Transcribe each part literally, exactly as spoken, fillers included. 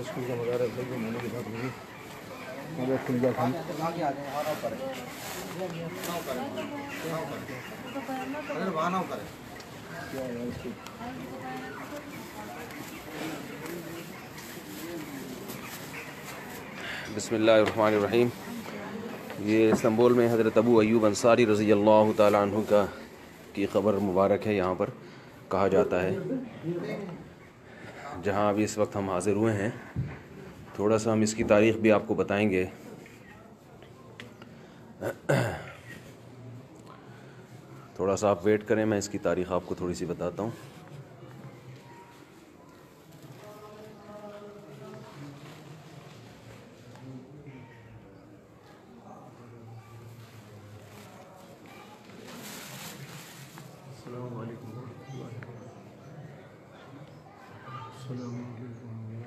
School کا مزار ہے جو میں نے کے ساتھ ہوئی مگر ٹھیک ہے ہم بسم اللہ الرحمن الرحیم۔ یہ استنبول میں حضرت ابو ایوب انصاری رضی اللہ تعالیٰ عنہ کا کی قبر مبارک ہے، یہاں پر کہا جاتا ہے، جہاں ابھی اس وقت ہم حاضر ہوئے ہیں۔ تھوڑا سا ہم اس کی تاریخ بھی آپ کو بتائیں گے۔ تھوڑا سا آپ ویٹ کریں، میں اس کی تاریخ آپ کو تھوڑی سی بتاتا ہوں۔ السلام علیکم السلام علیکم۔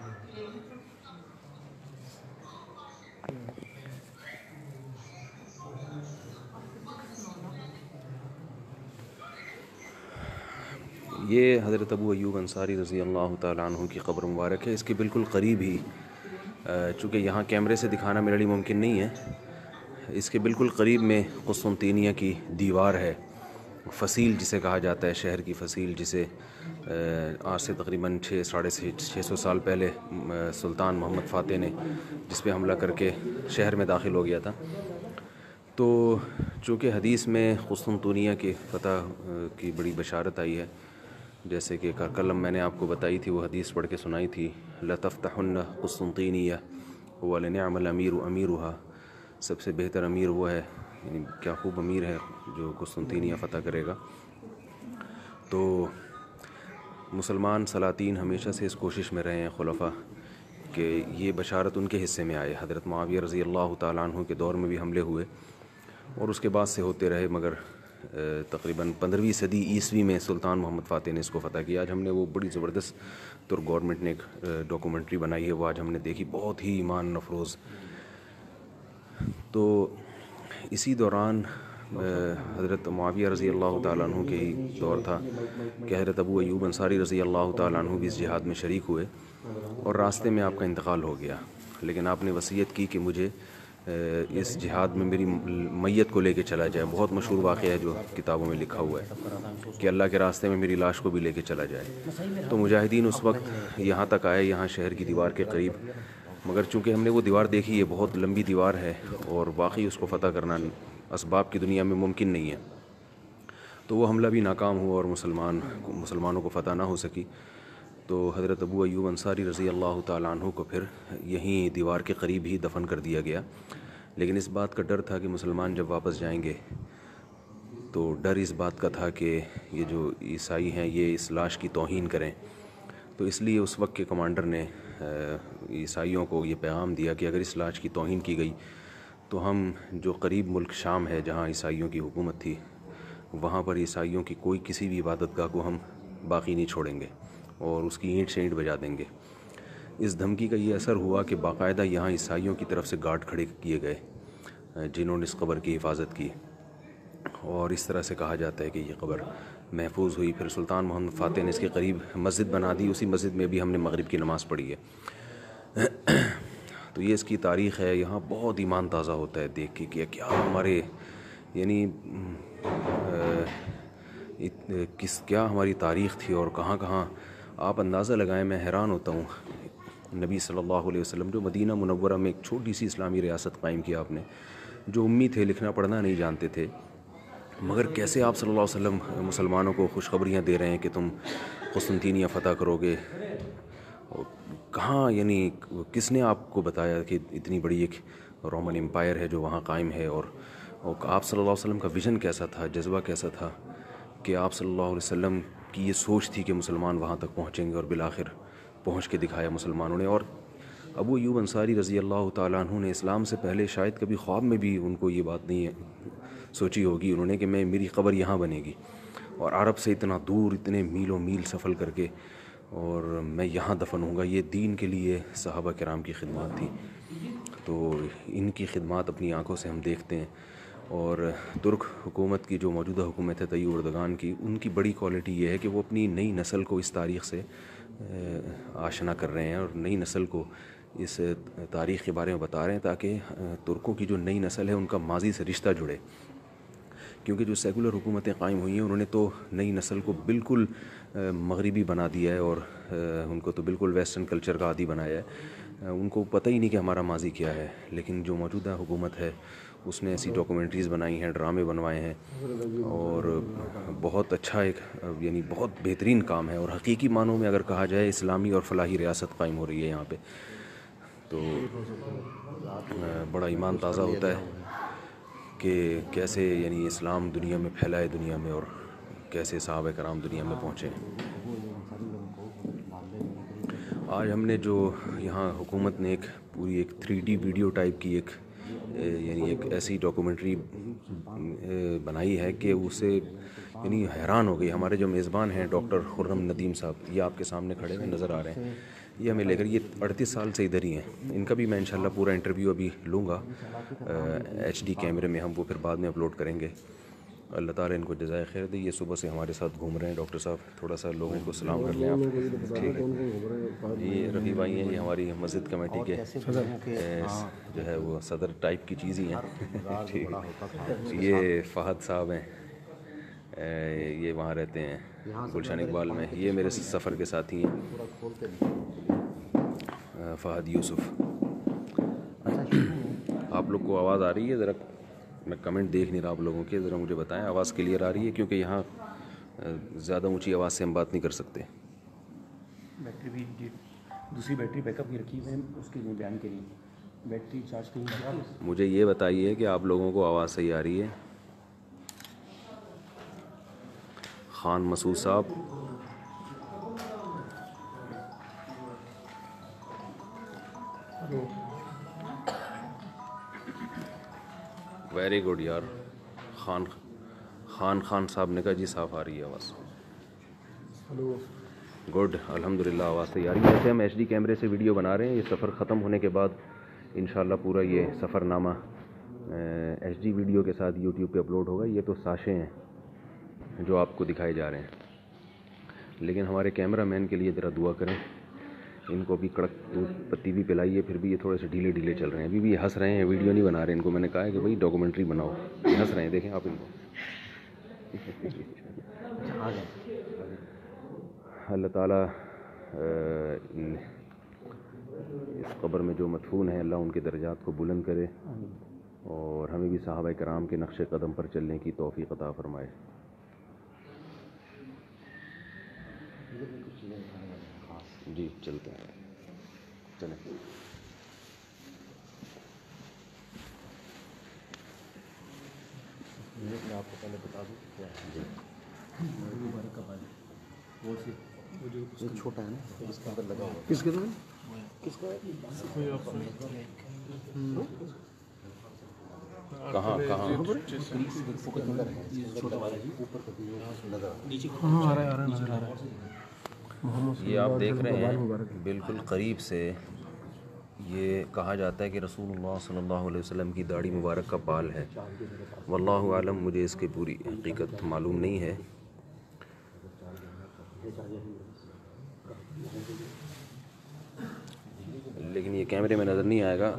یہ حضرت ابو ایوب انصاری رضی اللہ تعالیٰ عنہ کی قبر مبارک ہے۔ اس کے بالکل قریب ہی، چونکہ یہاں کیمرے سے دکھانا میرے لیے ممکن نہیں ہے، اس کے بالکل قریب میں قسطنطینیہ کی دیوار ہے، فصیل جسے کہا جاتا ہے، شہر کی فصیل، جسے آج سے تقریباً چھ ساڑھے چھ سو سال پہلے سلطان محمد فاتح نے جس پہ حملہ کر کے شہر میں داخل ہو گیا تھا۔ تو چونکہ حدیث میں قسطنطینیہ کی فتح کی بڑی بشارت آئی ہے، جیسے کہ کلم میں نے آپ کو بتائی تھی، وہ حدیث پڑھ کے سنائی تھی، لَتَفْتَحُنَّ قسطنطینیہ وَلَنِعْمَ الْأَمِيرُ أَمِيرُهَا، سب سے بہتر امیر وہ ہے، یعنی کیا خوب امیر ہے جو قسطنطینیہ فتح کرے گا۔ تو مسلمان سلاطین ہمیشہ سے اس کوشش میں رہے ہیں، خلفاء، کہ یہ بشارت ان کے حصے میں آئے۔ حضرت معاویہ رضی اللہ تعالیٰ عنہ کے دور میں بھی حملے ہوئے اور اس کے بعد سے ہوتے رہے، مگر تقریباً پندرہویں صدی عیسوی میں سلطان محمد فاتح نے اس کو فتح کیا۔ آج ہم نے وہ بڑی زبردست ترک گورنمنٹ نے ایک ڈاکومنٹری بنائی ہے، وہ آج ہم نے دیکھی، بہت ہی ایمان افروز۔ تو اسی دوران حضرت معاویہ رضی اللہ تعالیٰ عنہ کے ہی دور تھا کہ حضرت ابو ایوب انصاری رضی اللہ تعالیٰ عنہ بھی اس جہاد میں شریک ہوئے، اور راستے میں آپ کا انتقال ہو گیا، لیکن آپ نے وصیت کی کہ مجھے اس جہاد میں میری میت کو لے کے چلا جائے۔ بہت مشہور واقعہ ہے جو کتابوں میں لکھا ہوا ہے کہ اللہ کے راستے میں میری لاش کو بھی لے کے چلا جائے۔ تو مجاہدین اس وقت یہاں تک آئے، یہاں شہر کی دیوار کے قریب، مگر چونکہ ہم نے وہ دیوار دیکھی، یہ بہت لمبی دیوار ہے اور واقعی اس کو فتح کرنا اسباب کی دنیا میں ممکن نہیں ہے، تو وہ حملہ بھی ناکام ہوا اور مسلمان مسلمانوں کو فتح نہ ہو سکی۔ تو حضرت ابو ایوب انصاری رضی اللہ تعالیٰ عنہ کو پھر یہیں دیوار کے قریب ہی دفن کر دیا گیا، لیکن اس بات کا ڈر تھا کہ مسلمان جب واپس جائیں گے تو ڈر اس بات کا تھا کہ یہ جو عیسائی ہیں یہ اس لاش کی توہین کریں، تو اس لیے اس وقت کے کمانڈر نے عیسائیوں کو یہ پیغام دیا کہ اگر اس لاش کی توہین کی گئی تو ہم جو قریب ملک شام ہے جہاں عیسائیوں کی حکومت تھی، وہاں پر عیسائیوں کی کوئی کسی بھی عبادت گاہ کو ہم باقی نہیں چھوڑیں گے اور اس کی اینٹ سے اینٹ بجا دیں گے۔ اس دھمکی کا یہ اثر ہوا کہ باقاعدہ یہاں عیسائیوں کی طرف سے گارڈ کھڑے کیے گئے جنہوں نے اس قبر کی حفاظت کی، اور اس طرح سے کہا جاتا ہے کہ یہ قبر محفوظ ہوئی۔ پھر سلطان محمد فاتح نے اس کے قریب مسجد بنا دی، اسی مسجد میں بھی ہم نے مغرب کی نماز پڑھی ہے۔ تو یہ اس کی تاریخ ہے۔ یہاں بہت ایمان تازہ ہوتا ہے دیکھ کے کہ کیا ہمارے یعنی کس کیا ہماری تاریخ تھی اور کہاں کہاں آپ اندازہ لگائیں۔ میں حیران ہوتا ہوں، نبی صلی اللہ علیہ وسلم جو مدینہ منورہ میں ایک چھوٹی سی اسلامی ریاست قائم کیا آپ نے، جو امی تھے، لکھنا پڑھنا نہیں جانتے تھے، مگر کیسے آپ صلی اللہ علیہ وسلم مسلمانوں کو خوشخبریاں دے رہے ہیں کہ تم قسطنطینیہ فتح کرو گے۔ کہاں یعنی کس نے آپ کو بتایا کہ اتنی بڑی ایک رومن امپائر ہے جو وہاں قائم ہے، اور آپ صلی اللہ علیہ وسلم کا ویژن کیسا تھا، جذبہ کیسا تھا کہ آپ صلی اللہ علیہ وسلم کی یہ سوچ تھی کہ مسلمان وہاں تک پہنچیں گے، اور بالآخر پہنچ کے دکھایا مسلمانوں نے۔ اور ابو ایوب انصاری رضی اللہ تعالیٰ عنہ نے اسلام سے پہلے شاید کبھی خواب میں بھی ان کو یہ بات نہیں سوچی ہوگی انہوں نے کہ میں میری قبر یہاں بنے گی، اور عرب سے اتنا دور، اتنے میلوں میل سفر کر کے، اور میں یہاں دفن ہوں گا۔ یہ دین کے لیے صحابہ کرام کی خدمات تھی، تو ان کی خدمات اپنی آنکھوں سے ہم دیکھتے ہیں۔ اور ترک حکومت کی جو موجودہ حکومت ہے طیب اردگان کی، ان کی بڑی کوالٹی یہ ہے کہ وہ اپنی نئی نسل کو اس تاریخ سے آشنا کر رہے ہیں اور نئی نسل کو اس تاریخ کے بارے میں بتا رہے ہیں تاکہ ترکوں کی جو نئی نسل ہے ان کا ماضی سے رشتہ جڑے، کیونکہ جو سیکولر حکومتیں قائم ہوئی ہیں انہوں نے تو نئی نسل کو بالکل مغربی بنا دیا ہے اور ان کو تو بالکل ویسٹرن کلچر کا عادی بنایا ہے، ان کو پتہ ہی نہیں کہ ہمارا ماضی کیا ہے۔ لیکن جو موجودہ حکومت ہے اس نے ایسی ڈاکومنٹریز بنائی ہیں، ڈرامے بنوائے ہیں اور بہت اچھا ایک یعنی بہت بہترین کام ہے، اور حقیقی معنوں میں اگر کہا جائے اسلامی اور فلاحی ریاست قائم ہو رہی ہے یہاں پہ، تو بڑا ایمان تازہ ہوتا ہے کہ کیسے یعنی اسلام دنیا میں پھیلا ہے دنیا میں، اور کیسے صحابہ کرام دنیا میں پہنچے ہیں۔ آج ہم نے جو یہاں حکومت نے ایک پوری ایک تھری ڈی ویڈیو ٹائپ کی ایک یعنی ایک ایسی ڈاکومنٹری بنائی ہے کہ اسے یعنی حیران ہو گئی۔ ہمارے جو میزبان ہیں ڈاکٹر خرم ندیم صاحب، یہ آپ کے سامنے کھڑے ہوئے نظر آ رہے ہیں، یہ ہمیں لے کر یہ اڑتیس سال سے ادھر ہی ہیں۔ ان کا بھی میں انشاءاللہ پورا انٹرویو ابھی لوں گا ایچ ڈی کیمرے میں، ہم وہ پھر بعد میں اپلوڈ کریں گے۔ اللہ تعالیٰ ان کو جزائے خیر دے۔ یہ صبح سے ہمارے ساتھ گھوم رہے ہیں۔ ڈاکٹر صاحب تھوڑا سا لوگوں کو سلام کر لیں آپ۔ ٹھیک ہے، یہ رفیع بھائی ہیں، یہ ہماری مسجد کمیٹی کے جو ہے وہ صدر ٹائپ کی چیز ہی ہیں۔ ٹھیک، یہ فہد صاحب ہیں، یہ وہاں رہتے ہیں گلشن اقبال میں۔ یہ میرے سفر کے ساتھی ہیں فہد یوسف۔ آپ لوگ کو آواز آ رہی ہے؟ ذرا میں کمنٹ دیکھ نہیں رہا آپ لوگوں کے، ذرا مجھے بتائیں آواز کلیئر آ رہی ہے؟ کیونکہ یہاں زیادہ اونچی آواز سے ہم بات نہیں کر سکتے۔ بیٹری بھی دوسری بیٹری بیک اپ کی رکھی ہوئی ہے اس کے لیے بیان کے لیے بیٹری چارج کے لیے۔ مجھے یہ بتائیے کہ آپ لوگوں کو آواز صحیح آ رہی ہے؟ خان مسعود صاحب، ویری گڈ یار۔ خان خان خان صاحب نے کہا جی صاف آ رہی ہے آواز۔ گڈ، الحمدللہ آواز صحیح آ رہی ہے۔ جیسے ہم ایچ ڈی کیمرے سے ویڈیو بنا رہے ہیں، یہ سفر ختم ہونے کے بعد انشاءاللہ پورا یہ سفر نامہ ایچ ڈی ویڈیو کے ساتھ یوٹیوب پہ اپلوڈ ہوگا۔ یہ تو ساشے ہیں جو آپ کو دکھائے جا رہے ہیں، لیکن ہمارے کیمرہ مین کے لیے ذرا دعا کریں، ان کو بھی کڑک پتی بھی پلائیے، پھر بھی یہ تھوڑے سے ڈھیلے ڈھیلے چل رہے ہیں۔ ابھی بھی یہ ہنس رہے ہیں، ویڈیو نہیں بنا رہے ہیں۔ ان کو میں نے کہا ہے کہ بھائی ڈاکومنٹری بناؤ، یہ ہنس رہے ہیں، دیکھیں آپ ان کو۔ اللہ تعالیٰ اس قبر میں جو مدفون ہیں اللہ ان کے درجات کو بلند کرے، اور ہمیں بھی صحابہ کرام کے نقش قدم پر چلنے کی توفیق عطا فرمائے۔ جی چلتے ہیں، چلیں۔ میں آپ کو پہلے بتا دوں کیا ہے۔ وہ چھوٹا ہے نا، اس کے اندر لگا ہوا۔ کس کے اندر؟ کس کا؟ کہاں کہاں یہ آپ دیکھ رہے ہیں بالکل قریب سے، یہ کہا جاتا ہے کہ رسول اللہ صلی اللہ علیہ وسلم کی داڑھی مبارک کا بال ہے۔ واللہ عالم، مجھے اس کی پوری حقیقت معلوم نہیں ہے۔ لیکن یہ کیمرے میں نظر نہیں آئے گا۔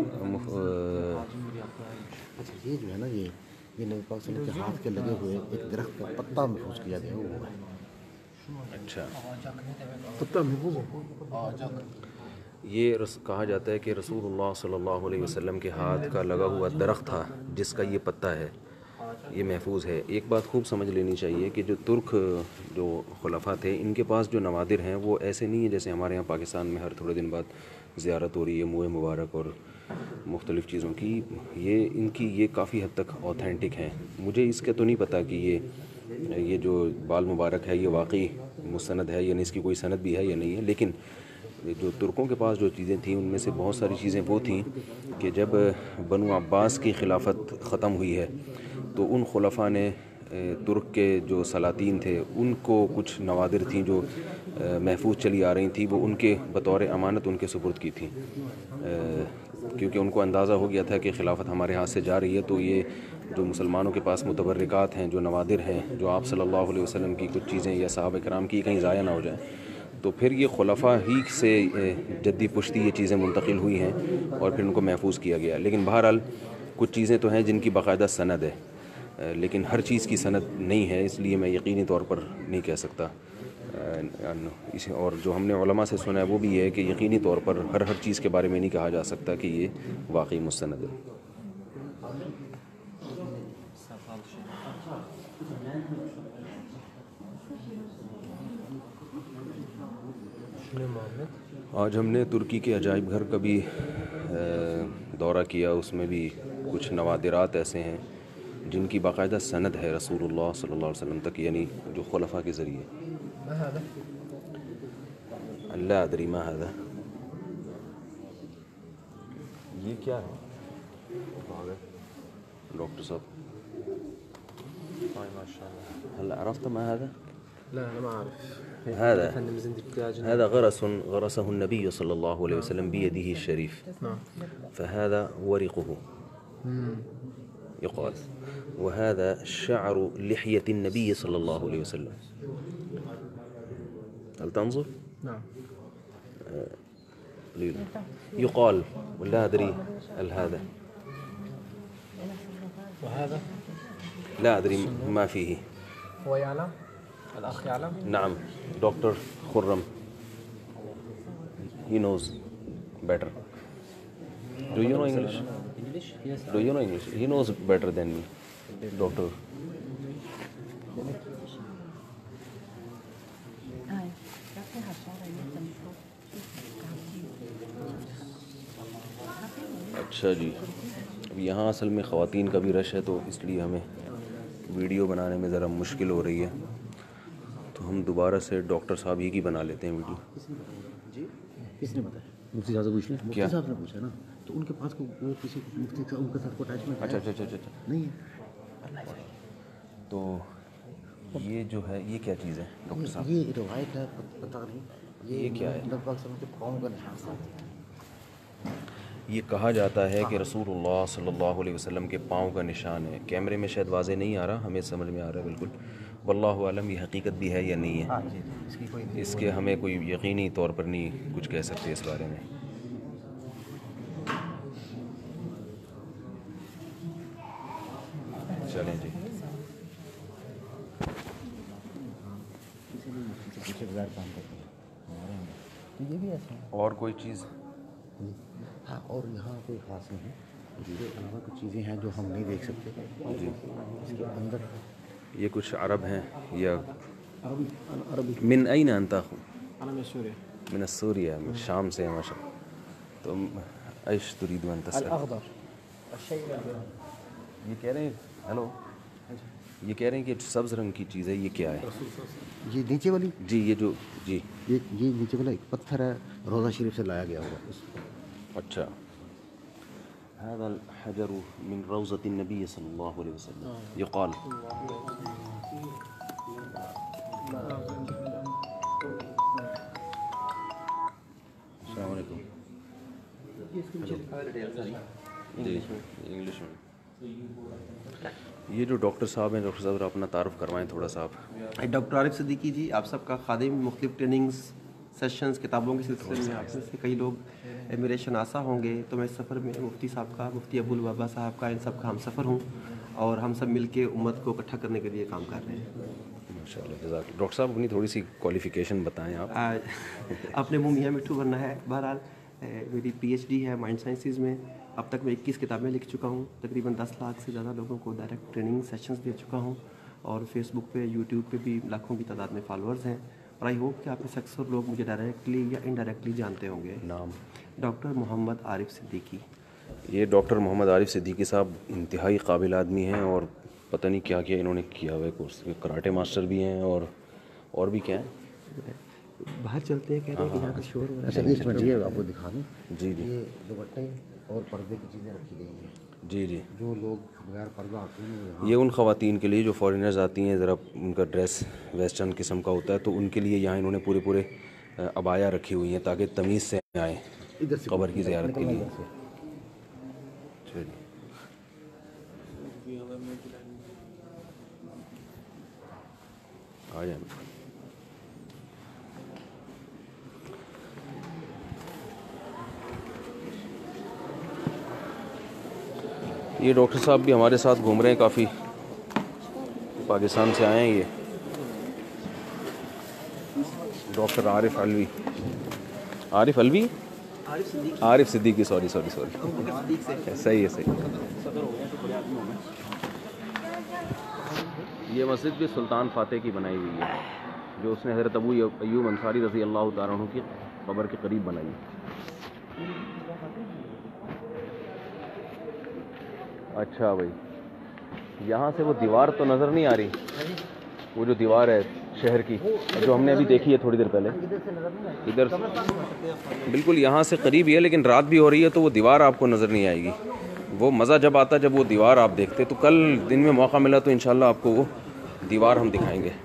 اچھا، یہ جو ہے نا، یہ یہ نبی پاک صلی اللہ علیہ وسلم کے ہاتھ کے لگے ہوئے ایک درخت کا پتا محفوظ کیا گیا وہ ہے۔ اچھا، پتا محفوظ یہ رس کہا جاتا ہے کہ رسول اللہ صلی اللہ علیہ وسلم کے ہاتھ کا لگا ہوا درخت تھا جس کا یہ پتا ہے، یہ محفوظ ہے۔ ایک بات خوب سمجھ لینی چاہیے کہ جو ترک جو خلفاء تھے، ان کے پاس جو نوادر ہیں وہ ایسے نہیں ہیں جیسے ہمارے یہاں پاکستان میں ہر تھوڑے دن بعد زیارت ہو رہی ہے منہ مبارک اور مختلف چیزوں کی۔ یہ ان کی یہ کافی حد تک اوتھینٹک ہیں۔ مجھے اس کا تو نہیں پتہ کہ یہ یہ جو بال مبارک ہے یہ واقعی مستند ہے، یعنی اس کی کوئی سند بھی ہے یا نہیں ہے، لیکن جو ترکوں کے پاس جو چیزیں تھیں ان میں سے بہت ساری چیزیں وہ تھیں کہ جب بنو عباس کی خلافت ختم ہوئی ہے تو ان خلفاء نے ترک کے جو سلاطین تھے ان کو کچھ نوادر تھیں جو محفوظ چلی آ رہی تھیں، وہ ان کے بطور امانت ان کے سپرد کی تھیں، کیونکہ ان کو اندازہ ہو گیا تھا کہ خلافت ہمارے ہاتھ سے جا رہی ہے، تو یہ جو مسلمانوں کے پاس متبرکات ہیں، جو نوادر ہیں، جو آپ صلی اللہ علیہ وسلم کی کچھ چیزیں یا صحابہ کرام کی کہیں ضائع نہ ہو جائیں، تو پھر یہ خلفاء ہی سے جدی پشتی یہ چیزیں منتقل ہوئی ہیں اور پھر ان کو محفوظ کیا گیا. لیکن بہرحال کچھ چیزیں تو ہیں جن کی باقاعدہ سند ہے، لیکن ہر چیز کی سند نہیں ہے، اس لیے میں یقینی طور پر نہیں کہہ سکتا. اور جو ہم نے علماء سے سنا ہے وہ بھی یہ ہے کہ یقینی طور پر ہر ہر چیز کے بارے میں نہیں کہا جا سکتا کہ یہ واقعی مستند ہے. آج ہم نے ترکی کے عجائب گھر کا بھی دورہ کیا. اس میں بھی کچھ نوادرات ایسے ہیں جن کی باقاعدہ سند ہے رسول اللہ صلی اللہ علیہ وسلم تک، یعنی جو خلفاء کے ذریعے. اللہ ادری ما هذا، یہ کیا ہے ڈاکٹر صاحب؟ هل عرفت ما هذا؟ لا أنا ما أعرف. هذا فن مزند الدجاج. هذا غرس غرسه النبي صلى الله عليه وسلم بيده الشريف، فهذا ورقه يقال، وهذا شعر لحية النبي صلى الله عليه وسلم. هل تنظر؟ نعم. يقال ولا أدري هل هذا، وهذا لا أدري ما فيه. هو يعلم، الأخ يعلم. نعم دكتور خرم، he knows better. Do you know English? English? Yes. Do you know English? He knows better than me, doctor. اچھا جی، اب یہاں اصل میں خواتین کا بھی رش ہے تو اس لیے ہمیں ویڈیو بنانے میں ذرا مشکل ہو رہی ہے، تو ہم دوبارہ سے ڈاکٹر صاحب ہی کی بنا لیتے ہیں ویڈیو. جی کس نے بتایا؟ مفتی صاحب سے پوچھ لیں. کیا؟ مفتی صاحب نے پوچھا نا، تو ان کے پاس کو وہ کسی مفتی کا ان کے ساتھ کوئی اٹیچمنٹ اچھا اچھا اچھا اچھا نہیں ہے. تو یہ جو ہے یہ کیا چیز ہے ڈاکٹر صاحب؟ یہ روایت ہے، پتہ نہیں یہ کیا ہے؟ لگ بھگ سب کے قوم کا نشان تھا. یہ کہا جاتا ہے کہ رسول اللہ صلی اللہ علیہ وسلم کے پاؤں کا نشان ہے. کیمرے میں شاید واضح نہیں آ رہا، ہمیں سمجھ میں آ رہا ہے بالکل. واللہ عالم یہ حقیقت بھی ہے یا نہیں ہے، ہاں جی، اس کی کوئی اس کے ہمیں کوئی یقینی طور پر نہیں کچھ کہہ سکتے اس بارے میں. چلیں جی. کسی بھی مفتی سے پوچھے بغیر کام کرتے ہیں ہمارے یہاں، تو یہ بھی ایسا ہے. اور کوئی چیز؟ ہاں، اور یہاں کوئی خاص نہیں ہے. اس کے علاوہ کچھ چیزیں ہیں جو ہم نہیں دیکھ سکتے. جی اس کے اندر یہ کچھ عرب ہیں یا عربي. أنا عربي. من أين أنت أخو؟ أنا من سوريا. من السوريا، من الشام سے ما شاء اللہ. تو ايش تريد أن تسأل؟ الأخضر. الشيء الأخضر. یہ کہہ رہے ہیں ہیلو، یہ کہہ رہے ہیں کہ سبز رنگ کی چیز ہے، یہ کیا ہے؟ یہ نیچے والی، جی یہ جو جی یہ یہ نیچے والا ایک پتھر ہے، روضہ شریف سے لایا گیا ہوگا. اچھا. هذا الحجر من روضة النبي صلى الله عليه وسلم يقال. السلام علیکم. جی انگلش میں. یہ جو ڈاکٹر صاحب ہیں، ڈاکٹر صاحب اپنا تعارف کروائیں تھوڑا سا آپ. ڈاکٹر عارف صدیقی جی، آپ سب کا خادم. مختلف ٹریننگز، سیشنز، کتابوں کے سلسلے میں آپ میں سے کئی لوگ میرے شناسہ ہوں گے. تو میں اس سفر میں مفتی صاحب کا، مفتی ابو الوبا صاحب کا، ان سب کا ہم سفر ہوں، اور ہم سب مل کے امت کو اکٹھا کرنے کے لیے کام کر رہے ہیں. ماشاء اللہ جزاک. ڈاکٹر صاحب اپنی تھوڑی سی کوالیفیکیشن بتائیں آپ. اپنے منہ میاں مٹھو بننا ہے. بہرحال میری پی ایچ ڈی ہے مائنڈ سائنسز میں. اب تک میں اکیس کتابیں لکھ چکا ہوں. تقریباً دس لاکھ سے زیادہ لوگوں کو ڈائریکٹ ٹریننگ سیشنز دے چکا ہوں، اور فیس بک پہ، یوٹیوب پہ بھی لاکھوں کی تعداد میں فالوورز ہیں. اور آئی ہوپ کہ آپ میں سے اکثر لوگ مجھے ڈائریکٹلی یا انڈائریکٹلی جانتے ہوں گے. نام؟ ڈاکٹر محمد عارف صدیقی. یہ ڈاکٹر محمد عارف صدیقی صاحب انتہائی قابل آدمی ہیں، اور پتہ نہیں کیا کیا انہوں نے کیا ہوا ہے کورس. کراٹے ماسٹر بھی ہیں، اور اور بھی کیا ہیں. باہر چلتے ہیں، کہہ رہے ہیں کہ یہاں پہ شور ہو رہا اچھا ایک منٹ یہ آپ کو دکھا دیں. جی جی یہ دوپٹے اور پردے کی چیزیں رکھی گئی ہیں. جی جی. جو لوگ بغیر پردہ آتے ہیں، یہ ان خواتین کے لیے جو فارینرز آتی ہیں، ذرا ان کا ڈریس ویسٹرن قسم کا ہوتا ہے، تو ان کے لیے یہاں انہوں نے پورے پورے عبایا رکھی ہوئی ہیں تاکہ تمیز سے آئیں ادھر سے قبر کی زیارت کے لیے. ادھر سے. چلیے. آ جائیں. یہ ڈاکٹر صاحب بھی ہمارے ساتھ گھوم رہے ہیں، کافی پاکستان سے آئے ہیں. یہ doctor Arif Alvi Arif Alvi Arif Siddiqui sorry sorry sorry صحیح ہے صحیح. یہ مسجد بھی سلطان فاتح کی بنائی ہوئی ہے، جو اس نے حضرت ابو ایوب انصاری رضی اللہ تعالیٰ عنہ کی قبر کے قریب بنائی. اچھا بھائی، یہاں سے وہ دیوار تو نظر نہیں آ رہی، وہ جو دیوار ہے شہر کی جو ہم نے ابھی دیکھی ہے تھوڑی دیر پہلے، ادھر بالکل یہاں سے قریب ہی ہے، لیکن رات بھی ہو رہی ہے تو وہ دیوار آپ کو نظر نہیں آئے گی. وہ مزہ جب آتا جب وہ دیوار آپ دیکھتے. تو کل دن میں موقع ملا تو انشاءاللہ آپ کو وہ دیوار ہم دکھائیں گے.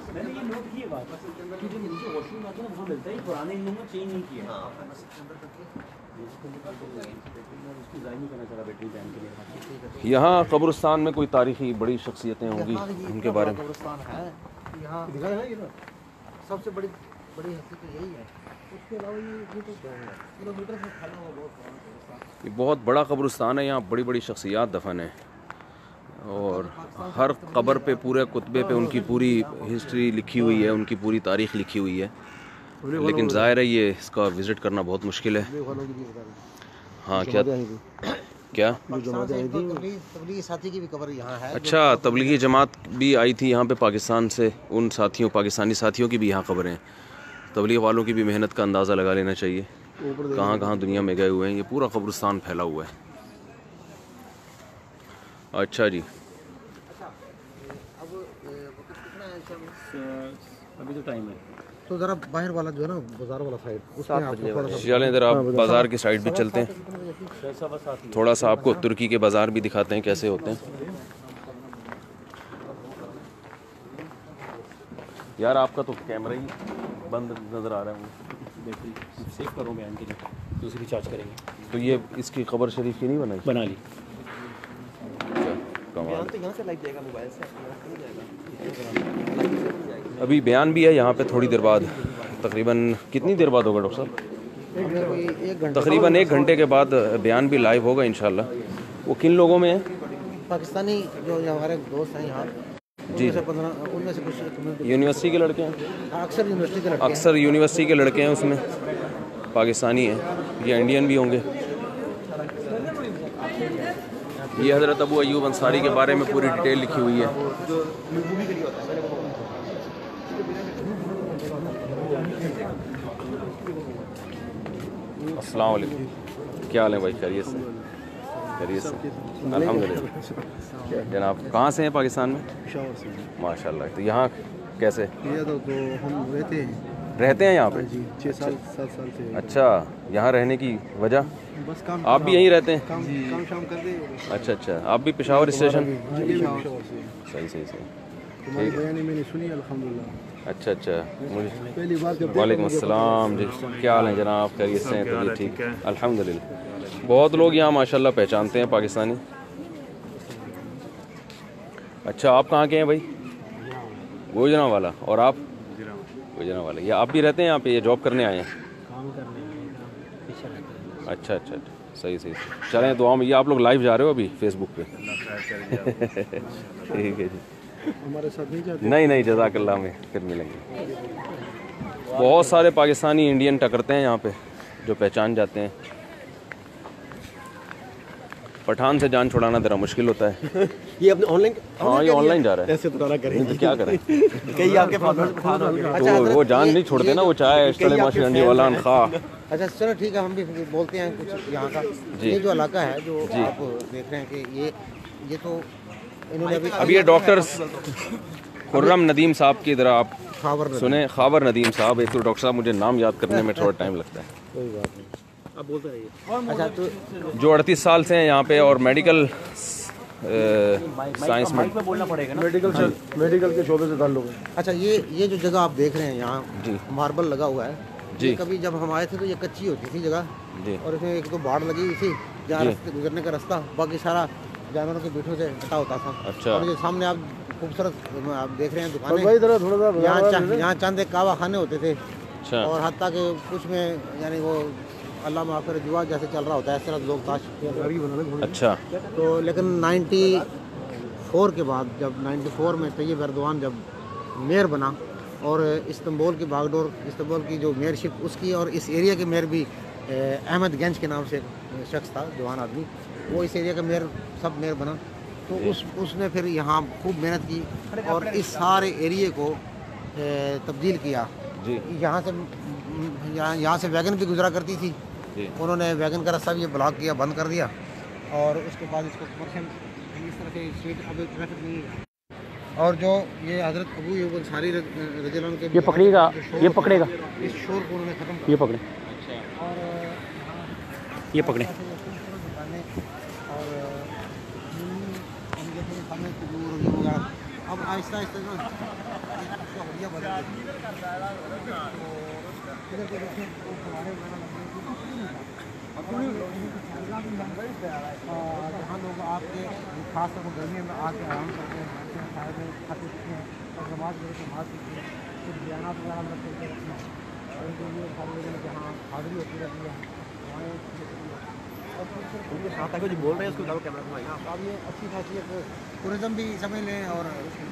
یہاں قبرستان میں کوئی تاریخی بڑی شخصیتیں ہوں گی ان کے بارے میں. یہاں سب سے بڑی بڑی حقیقت یہی ہے. اس کے علاوہ یہ کلو میٹر سے پھیلا ہوا بہت یہ بہت بڑا قبرستان ہے، یہاں بڑی بڑی شخصیات دفن ہیں، اور ہر قبر پہ پورے کتبے پہ ان کی پوری ہسٹری لکھی ہوئی ہے، ان کی پوری تاریخ لکھی ہوئی ہے. لیکن ظاہر ہے یہ اس کا وزٹ کرنا بہت مشکل ہے. ہاں کیا کیا تبلیغی ساتھی کی بھی قبر یہاں ہے. اچھا، تبلیغی جماعت بھی آئی تھی یہاں پہ پاکستان سے، ان ساتھیوں پاکستانی ساتھیوں کی بھی یہاں قبریں ہیں. تبلیغ والوں کی بھی محنت کا اندازہ لگا لینا چاہیے، کہاں کہاں دنیا میں گئے ہوئے ہیں. یہ پورا قبرستان پھیلا ہوا ہے. اچھا جی، ابھی تو ٹائم ہے تو ذرا باہر والا جو ہے نا بازار والا سائڈ اس میں آپ کو چلیں ادھر آپ بازار کی سائڈ بھی چلتے ہیں، تھوڑا سا آپ کو ترکی کے بازار بھی دکھاتے ہیں کیسے ہوتے ہیں. یار آپ کا تو کیمرہ ہی بند نظر آ رہا ہے. سیو کرو بیان کے لیے، دوسری چارج کریں گے. تو یہ اس کی قبر شریف کی نہیں بنائی؟ بنا لی. یہاں سے لگ جائے گا موبائل سے. ابھی بیان بھی ہے یہاں پہ تھوڑی دیر بعد، تقریباً کتنی دیر بعد ہوگا ڈاکٹر صاحب؟ تقریباً ایک گھنٹے کے بعد بیان بھی لائیو ہوگا انشاءاللہ. وہ کن لوگوں میں ہے؟ پاکستانی جو ہمارے دوست ہیں یہاں جی، ان میں سے کچھ یونیورسٹی کے لڑکے ہیں، اکثر یونیورسٹی کے لڑکے اکثر یونیورسٹی کے لڑکے ہیں، اس میں پاکستانی ہیں یا انڈین بھی ہوں گے. یہ حضرت ابو ایوب انصاری کے بارے میں پوری ڈیٹیل لکھی ہوئی ہے. السلام علیکم، کیا حال ہے بھائی؟ خیریت سے؟ خیریت سے الحمدللہ. جناب کہاں سے ہیں پاکستان میں؟ پشاور سے. ماشاء اللہ. تو یہاں کیسے یہ تو تو ہم رہتے ہیں رہتے ہیں یہاں پہ؟ جی چھ سال سات سال سے. اچھا، یہاں رہنے کی وجہ؟ بس کام آپ بھی یہیں رہتے ہیں؟ کام کام شام کرتے ہیں. اچھا اچھا، آپ بھی پشاور اسٹیشن؟ جی پشاور سے. صحیح صحیح صحیح. تمہاری بیانی میں نے سنی الحمدللہ. اچھا اچھا. مجھے پہلی بار جب وعلیکم السلام جی، کیا حال ہے جناب؟ خیریت سے ہیں؟ طبیعت ٹھیک؟ الحمدللہ. بہت لوگ یہاں ماشاءاللہ پہچانتے ہیں پاکستانی. اچھا، آپ کہاں کے ہیں بھائی؟ گوجرا والا. اور آپ؟ گوجرا والا. یہ آپ بھی رہتے ہیں یہاں پہ، یہ جاب کرنے آئے ہیں؟ اچھا اچھا اچھا، صحیح صحیح. چلیں دعا میں. یہ آپ لوگ لائیو جا رہے ہو ابھی فیس بک پہ؟ ٹھیک ہے جی. ہمارے ساتھ نہیں جاتے؟ نہیں نہیں، جزاک اللہ، میں پھر ملیں گے. بہت سارے پاکستانی انڈین ٹکرتے ہیں یہاں پہ جو پہچان جاتے ہیں. پٹھان سے جان چھڑانا ذرا مشکل ہوتا ہے. یہ اپنے آن لائن ہاں یہ آن لائن جا رہا ہے. ایسے تو نہ کریں، تو کیا کریں؟ کئی آپ کے پاس تو وہ جان نہیں چھوڑتے نا، وہ چاہے اسٹڑے ماشی انڈی والا خواہ. اچھا چلو ٹھیک ہے، ہم بھی بولتے ہیں کچھ یہاں کا. یہ جو علاقہ ہے جو آپ دیکھ رہے ہیں کہ یہ یہ تو انہوں نے ابھی یہ ڈاکٹر خرم ندیم صاحب کی ذرا آپ خاور سنیں. خاور ندیم صاحب. ایک تو ڈاکٹر صاحب مجھے نام یاد کرنے میں تھوڑا ٹائم لگتا ہے. کوئی بات نہیں. آپ بولتے رہیے. اچھا تو جو اڑتیس سال سے ہیں یہاں پہ اور میڈیکل سائنس میں مائک پہ بولنا پڑے گا نا. میڈیکل سے میڈیکل کے شعبے سے تعلق ہے. اچھا، یہ یہ جو جگہ آپ دیکھ رہے ہیں یہاں جی ماربل لگا ہوا ہے. جی. یہ کبھی جب ہم آئے تھے تو یہ کچی ہوتی تھی جگہ، جی اور اس میں ایک تو باڑ لگی ہوئی تھی جہاں راستے گزرنے کا راستہ، باقی سارا جانوروں کے بیٹھوں سے ہٹا ہوتا تھا. اچھا. اور جو سامنے آپ خوبصورت آپ دیکھ رہے ہیں بھائی دکانیں، ذرا تھوڑا سا یہاں چا- یہاں چند ایک کعوہ خانے ہوتے تھے، اچھا اور حتیٰ کہ کچھ میں یعنی وہ اللہ معاف کرے جوا جیسے چل رہا ہوتا ہے اس طرح لوگ تاش اچھا تو لیکن نائنٹی فور کے بعد جب نائنٹی فور میں طیب ایردوان جب میئر بنا اور استنبول کی باغ ڈور استنبول کی جو میئر شپ اس کی اور اس ایریا کے میئر بھی احمد گنج کے نام سے شخص تھا جوان آدمی وہ اس ایریا کا میئر سب میئر بنا تو اس اس نے پھر یہاں خوب محنت کی اور اس سارے ایریے کو تبدیل کیا جی یہاں سے یہاں یہاں سے ویگن بھی گزرا کرتی تھی جی انہوں نے ویگن کا راستہ بھی یہ بلاک کیا بند کر دیا اور اس کے بعد اس کو کمرشل اس طرح سے اسٹریٹ اب ٹریفک نہیں ہے اور جو یہ حضرت ابو ایوب انصاری رضی اللہ عنہ کے یہ پکڑے گا یہ پکڑے گا اس شور کو انہوں نے ختم کیا یہ پکڑے اور یہ پکڑے اور اب آہستہ آہستہ نا حلیہ بدل جہاں لوگ آپ کے خاص طور پر گرمیوں میں آ کے آرام کرتے ہیں بیٹھتے ہیں کھائے ہوئے کھاتے پیتے ہیں اور نماز میرے سے نماز سیکھتے ہیں کچھ بیانات وغیرہ ہم رکھ کے رکھنا اور ان کے لیے سارے لوگوں نے جہاں حاضری ہوتی رہتی ہے آپ جو بول رہے ہیں اس کو کیمرہ گھمائیں آپ اب یہ اچھی خاصی ٹورزم بھی سمجھ لیں اور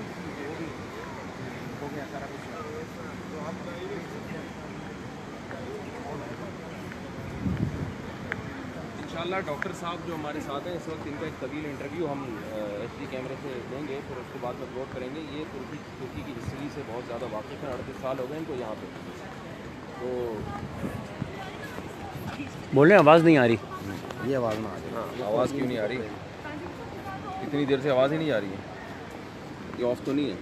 ہو گیا سارا کچھ تو ہم انشاءاللہ ڈاکٹر صاحب جو ہمارے ساتھ ہیں اس وقت ان کا ایک طویل انٹرویو ہم ایچ ڈی کیمرے سے دیں گے پھر اس کے بعد اپلوڈ کریں گے یہ ترکی ترکی کی ہسٹری سے بہت زیادہ واقف ہیں اڑتیس سال ہو گئے ان کو یہاں پہ تو بول رہے ہیں آواز نہیں آ رہی یہ آواز نہ آ جائے آواز کیوں نہیں آ رہی اتنی دیر سے آواز ہی نہیں آ رہی ہے یہ آف تو نہیں ہے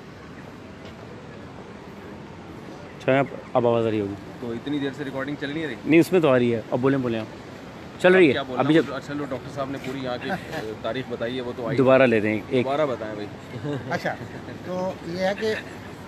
اچھا اب آواز آ رہی ہوگی تو اتنی دیر سے ریکارڈنگ چل نہیں رہی نہیں اس میں تو آ رہی ہے اب بولیں بولیں آپ چل رہی ہے ابھی جب اچھا لو ڈاکٹر صاحب نے پوری یہاں کی تاریخ بتائی ہے وہ تو آئی دوبارہ لے رہے ہیں ایک دوبارہ بتائیں بھائی اچھا تو یہ ہے کہ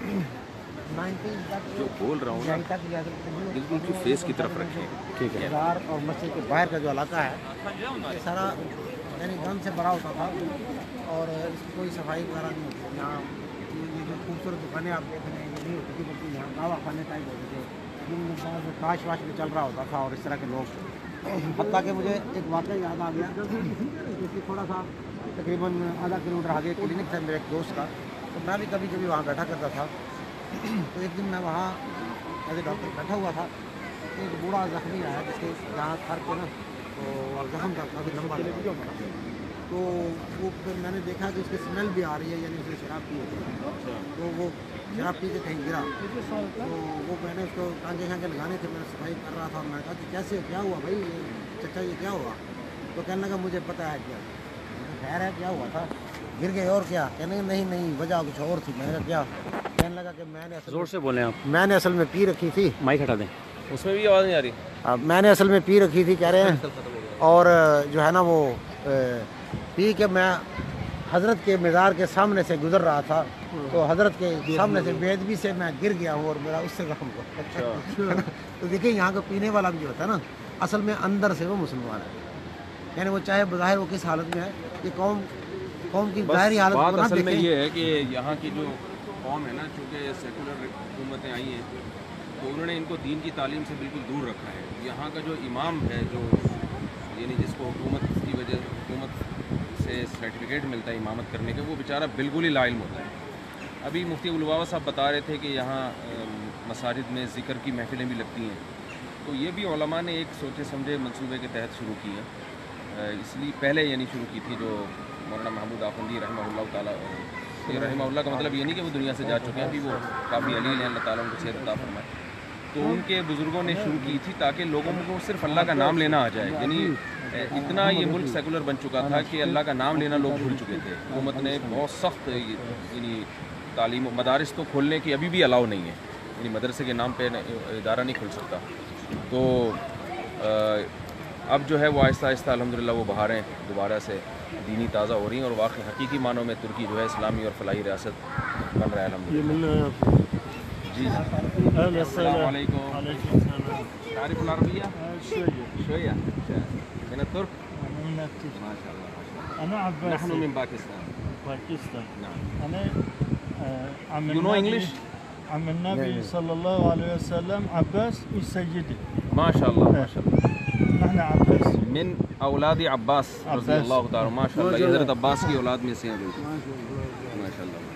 نائنٹین جو بول رہا ہوں نا بالکل جو فیس کی طرف رکھیں ٹھیک ہے بازار اور مسجد کے باہر کا جو علاقہ ہے یہ سارا یعنی گند سے بھرا ہوتا تھا اور اس کی کوئی صفائی وغیرہ نہیں ہوتی یہاں یہ جو خوبصورت دکانیں آپ دیکھ رہے ہیں یہ نہیں ہوتی تھی بلکہ یہاں دعویٰ خانے ٹائپ ہوتے تھے جن میں کاش واش بھی چل رہا ہوتا تھا اور اس طرح کے لوگ حتیٰ کہ مجھے ایک واقعہ یاد آ گیا اس کی تھوڑا سا تقریباً آدھا کلو میٹر آگے کلینک تھا میرے ایک دوست کا تو میں بھی کبھی کبھی وہاں بیٹھا کرتا تھا تو ایک دن میں وہاں ایز اے ڈاکٹر بیٹھا ہوا تھا ایک بوڑھا زخمی آیا جس کے جہاں سر کے نا تو زخم کا کافی لمبا لگا تو وہ پھر میں نے دیکھا کہ اس کی اسمیل بھی آ رہی ہے یعنی اس نے شراب پی ہوتی ہے تو وہ شراب پی کے کہیں گرا تو وہ میں نے اس کو ٹانگے شانگے لگانے تھے میں صفائی کر رہا تھا اور میں نے کہا کہ کیسے کیا ہوا بھائی چچا یہ کیا ہوا تو کہنے لگا مجھے پتہ ہے کیا خیر ہے کیا ہوا تھا گر گئے اور کیا کہنے لگا نہیں نہیں وجہ کچھ اور تھی میں نے کہا کیا کہنے لگا کہ میں نے زور سے بولیں آپ میں نے اصل میں پی رکھی تھی مائک ہٹا دیں اس میں بھی آواز نہیں آ رہی میں نے اصل میں پی رکھی تھی کہہ رہے ہیں اور جو ہے نا وہ پی کے میں حضرت کے مزار کے سامنے سے گزر رہا تھا تو حضرت کے سامنے سے بے ادبی سے میں گر گیا ہوں اور میرا اس سے زخم کو تو دیکھیں یہاں کا پینے والا بھی جو ہوتا ہے نا اصل میں اندر سے وہ مسلمان ہے یعنی وہ چاہے بظاہر وہ کس حالت میں ہے یہ قوم قوم کی ظاہری حالت بات کو نہ اصل میں دیکھیں یہ ہے کہ یہاں کی جو قوم ہے نا چونکہ سیکولر حکومتیں آئی ہیں تو انہوں نے ان کو دین کی تعلیم سے بالکل دور رکھا ہے یہاں کا جو امام ہے جو یعنی جس کو حکومت کی وجہ حکومت سے سرٹیفکیٹ ملتا ہے امامت کرنے کے وہ بیچارہ بالکل ہی لا علم ہوتا ہے ابھی مفتی ابوالبابا صاحب بتا رہے تھے کہ یہاں مساجد میں ذکر کی محفلیں بھی لگتی ہیں تو یہ بھی علماء نے ایک سوچے سمجھے منصوبے کے تحت شروع کی ہے اس لیے پہلے یعنی شروع کی تھی جو مولانا محمود آخوندی رحمہ اللہ تعالیٰ رحمہ اللہ کا مطلب یہ نہیں کہ وہ دنیا سے جا چکے ہیں ابھی وہ کافی علیل ہیں اللہ تعالیٰ ان کو صحت عطا فرمائے تو ان کے بزرگوں نے شروع کی تھی تاکہ لوگوں کو صرف اللہ کا نام لینا آ جائے یعنی اتنا یہ ملک سیکولر بن چکا تھا کہ اللہ کا نام لینا لوگ بھول چکے تھے حکومت نے بہت سخت یعنی تعلیم و مدارس تو کھولنے کی ابھی بھی الاؤ نہیں ہے یعنی مدرسے کے نام پہ ادارہ نہیں کھل سکتا تو اب جو ہے وہ آہستہ آہستہ الحمدللہ وہ بہاریں دوبارہ سے دینی تازہ ہو رہی ہیں اور واقعی حقیقی معنوں میں ترکی جو ہے اسلامی اور فلاحی ریاست بن رہا ہے الحمدللہ جی السلام علیکم تعرف العربية شوية من الترك من الترك ما شاء الله أنا عباسي نحن من باكستان باكستان نعم أنا آه، عم You know الماضي- English عم النبي صلى الله عليه وسلم عباس سيدي. ما شاء الله ما شاء الله. نحن عباس من اولاد عباس رضی اللہ تعالی ما شاء اللہ. یہ حضرت عباس کی اولاد میں سے ہیں بالکل. ما شاء اللہ.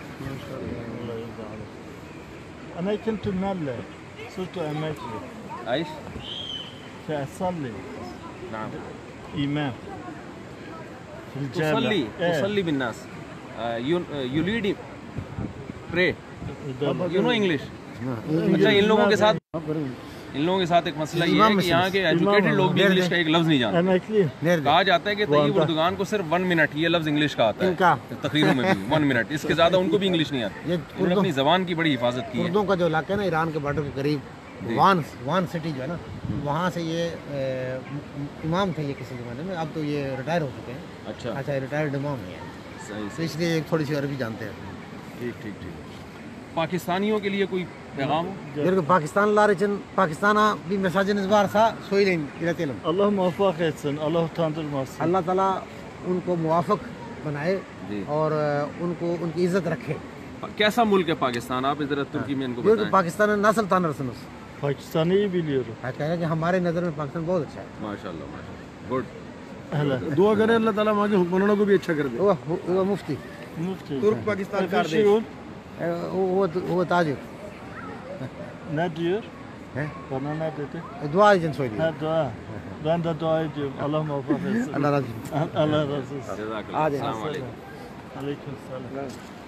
أنا كنت مملة صرت أماكن عايش. فأصلي نعم. إمام في الجامع. تصلي تصلي بالناس. you you lead pray. you know English. اچھا ان لوگوں کے ساتھ ان لوگوں کے ساتھ ایک مسئلہ یہ ہے کہ یہاں کے ایجوکیٹڈ لوگ بھی انگلش کا ایک لفظ نہیں جانتے. کہا جاتا ہے کہ طیب اردگان کو صرف ون منٹ یہ لفظ انگلش کا آتا ہے تقریروں میں بھی. ون منٹ اس کے زیادہ ان کو بھی انگلش نہیں آتی. انہوں نے اپنی زبان کی بڑی حفاظت کی ہے. اردو کا جو علاقہ ہے نا ایران کے بارڈر کے قریب وان وان سٹی جو ہے نا وہاں سے یہ امام تھے یہ کسی زمانے میں. اب تو یہ ریٹائر ہو چکے ہیں. اچھا اچھا ریٹائرڈ امام نہیں ہے صحیح تو اس لیے تھوڑی سی عربی جانتے ہیں. ٹھیک ٹھیک ٹھیک. پاکستانیوں کے لیے کوئی پیغام ہو؟ Diyor ki Pakistanlılar için Pakistan'a bir mesajınız varsa söyleyin, iletelim. Allah muvaffak etsin, Allah utandırmasın. اللہ تعالیٰ ان کو موافق بنائے جی. اور ان کو ان کی عزت رکھے. کیسا ملک ہے پاکستان؟ آپ ذرا ترکی میں ان کو Diyor ki بتائیں. Pakistan'ın nasıl tanırsınız? Pakistan'ı iyi biliyorum. ہے کہہ رہے ہیں کہ ہمارے نظر میں پاکستان بہت اچھا ہے. ماشاء اللہ ماشاء اللہ. گڈ. هلا دعا کریں اللہ تعالیٰ وہاں کے حکمرانوں کو بھی اچھا کر دے. وہ وہ مفتی مفتي ترک پاکستان Bir şey ol. وہ وہ تاجر Ne diyor? He? Bana ne dedi? dua için söylüyor. Ha dua. Ben de dua ediyorum. Allah muvaffak etsin. Allah razı olsun. Allah razı olsun. جزاک اللہ. آج السلام علیکم. Aleyküm selam.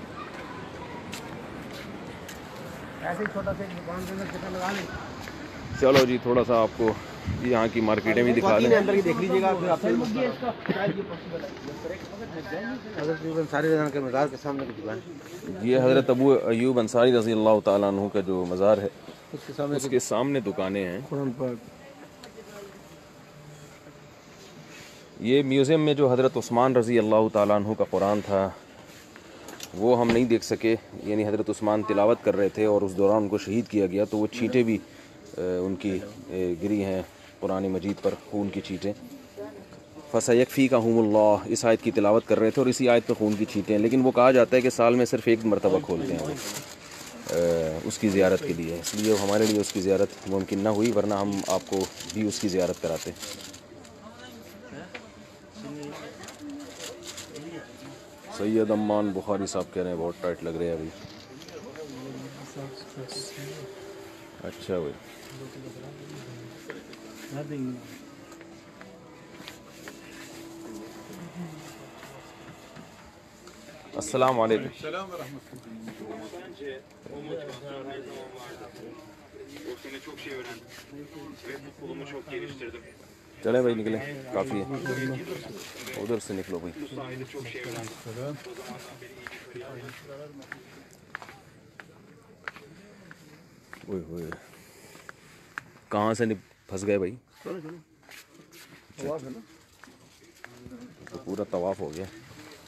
ایسے ہی چھوٹا سا ایک دکان کے اندر چکر لگا لیں. چلو جی تھوڑا سا آپ کو یہاں کی مارکیٹیں بھی دکھا دیں. اندر کی دیکھ لیجیے گا پھر آپ سے حضرت ایوب انصاری رضی اللہ عنہ کے مزار کے سامنے کی دکان یہ حضرت ابو ایوب انصاری رضی اللہ تعالیٰ عنہ کا جو مزار ہے اس کے سامنے اس کے سامنے دکانیں ہیں. قرآن پاک یہ میوزیم میں جو حضرت عثمان رضی اللہ تعالیٰ عنہ کا قرآن تھا وہ ہم نہیں دیکھ سکے. یعنی حضرت عثمان تلاوت کر رہے تھے اور اس دوران ان کو شہید کیا گیا تو وہ چھینٹیں بھی ان کی گری ہیں قرآن مجید پر، خون کی چھینٹیں. فَسَيَكْفِيكَهُمُ اللَّهُ اس آیت کی تلاوت کر رہے تھے اور اسی آیت پہ خون کی چھینٹیں ہیں. لیکن وہ کہا جاتا ہے کہ سال میں صرف ایک مرتبہ کھولتے ہیں وہ اس کی زیارت کے لیے. اس لیے ہمارے لیے اس کی زیارت ممکن نہ ہوئی ورنہ ہم آپ کو بھی اس کی زیارت کراتے. سید امان بخاری صاحب کہہ رہے ہیں بہت ٹائٹ لگ رہے ہیں ابھی. اچھا بھائی. السلام علیکم. چلیں بھائی نکلیں کافی ہے. ادھر سے نکلو بھائی. اوئے ہوئے کہاں سے پھنس گئے بھائی؟ پورا طواف ہو گیا.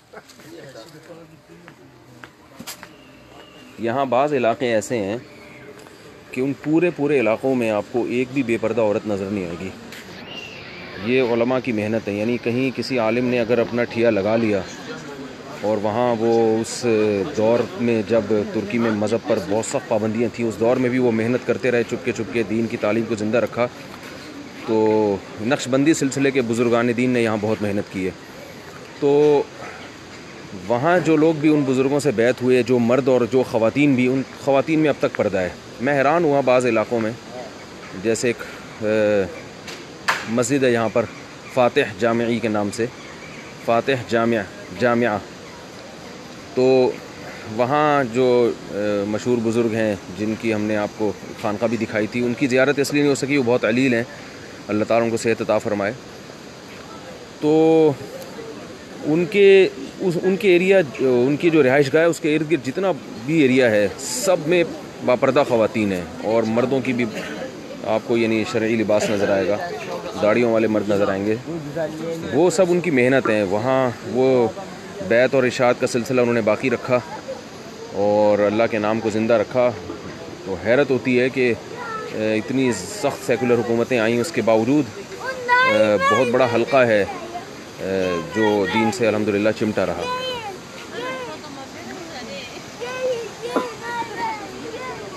یہاں بعض علاقے ایسے ہیں کہ ان پورے پورے علاقوں میں آپ کو ایک بھی بے پردہ عورت نظر نہیں آئے گی. یہ علماء کی محنت ہے. یعنی کہیں کسی عالم نے اگر اپنا ٹھیا لگا لیا اور وہاں وہ اس دور میں جب ترکی میں مذہب پر بہت سخت پابندیاں تھیں اس دور میں بھی وہ محنت کرتے رہے، چپکے چپکے دین کی تعلیم کو زندہ رکھا. تو نقش بندی سلسلے کے بزرگان دین نے یہاں بہت محنت کی ہے. تو وہاں جو لوگ بھی ان بزرگوں سے بیعت ہوئے، جو مرد اور جو خواتین بھی، ان خواتین میں اب تک پردہ ہے. میں حیران ہوا بعض علاقوں میں، جیسے ایک مسجد ہے یہاں پر فاتح جامعی کے نام سے، فاتح جامعہ جامعہ تو وہاں جو مشہور بزرگ ہیں جن کی ہم نے آپ کو خانقاہ بھی دکھائی تھی، ان کی زیارت اس لیے نہیں ہو سکی، وہ بہت علیل ہیں، اللہ تعالیٰ ان کو صحت عطا فرمائے. تو ان کے اس ان کے ایریا ان کی جو رہائش گاہ ہے اس کے ارد گرد جتنا بھی ایریا ہے سب میں باپردہ خواتین ہیں اور مردوں کی بھی آپ کو یعنی شرعی لباس نظر آئے گا، داڑھیوں والے مرد نظر آئیں گے. وہ سب ان کی محنت ہیں. وہاں وہ بیعت اور ارشاد کا سلسلہ انہوں نے باقی رکھا اور اللہ کے نام کو زندہ رکھا. تو حیرت ہوتی ہے کہ اتنی سخت سیکولر حکومتیں آئیں اس کے باوجود بہت بڑا حلقہ ہے جو دین سے الحمدللہ چمٹا رہا.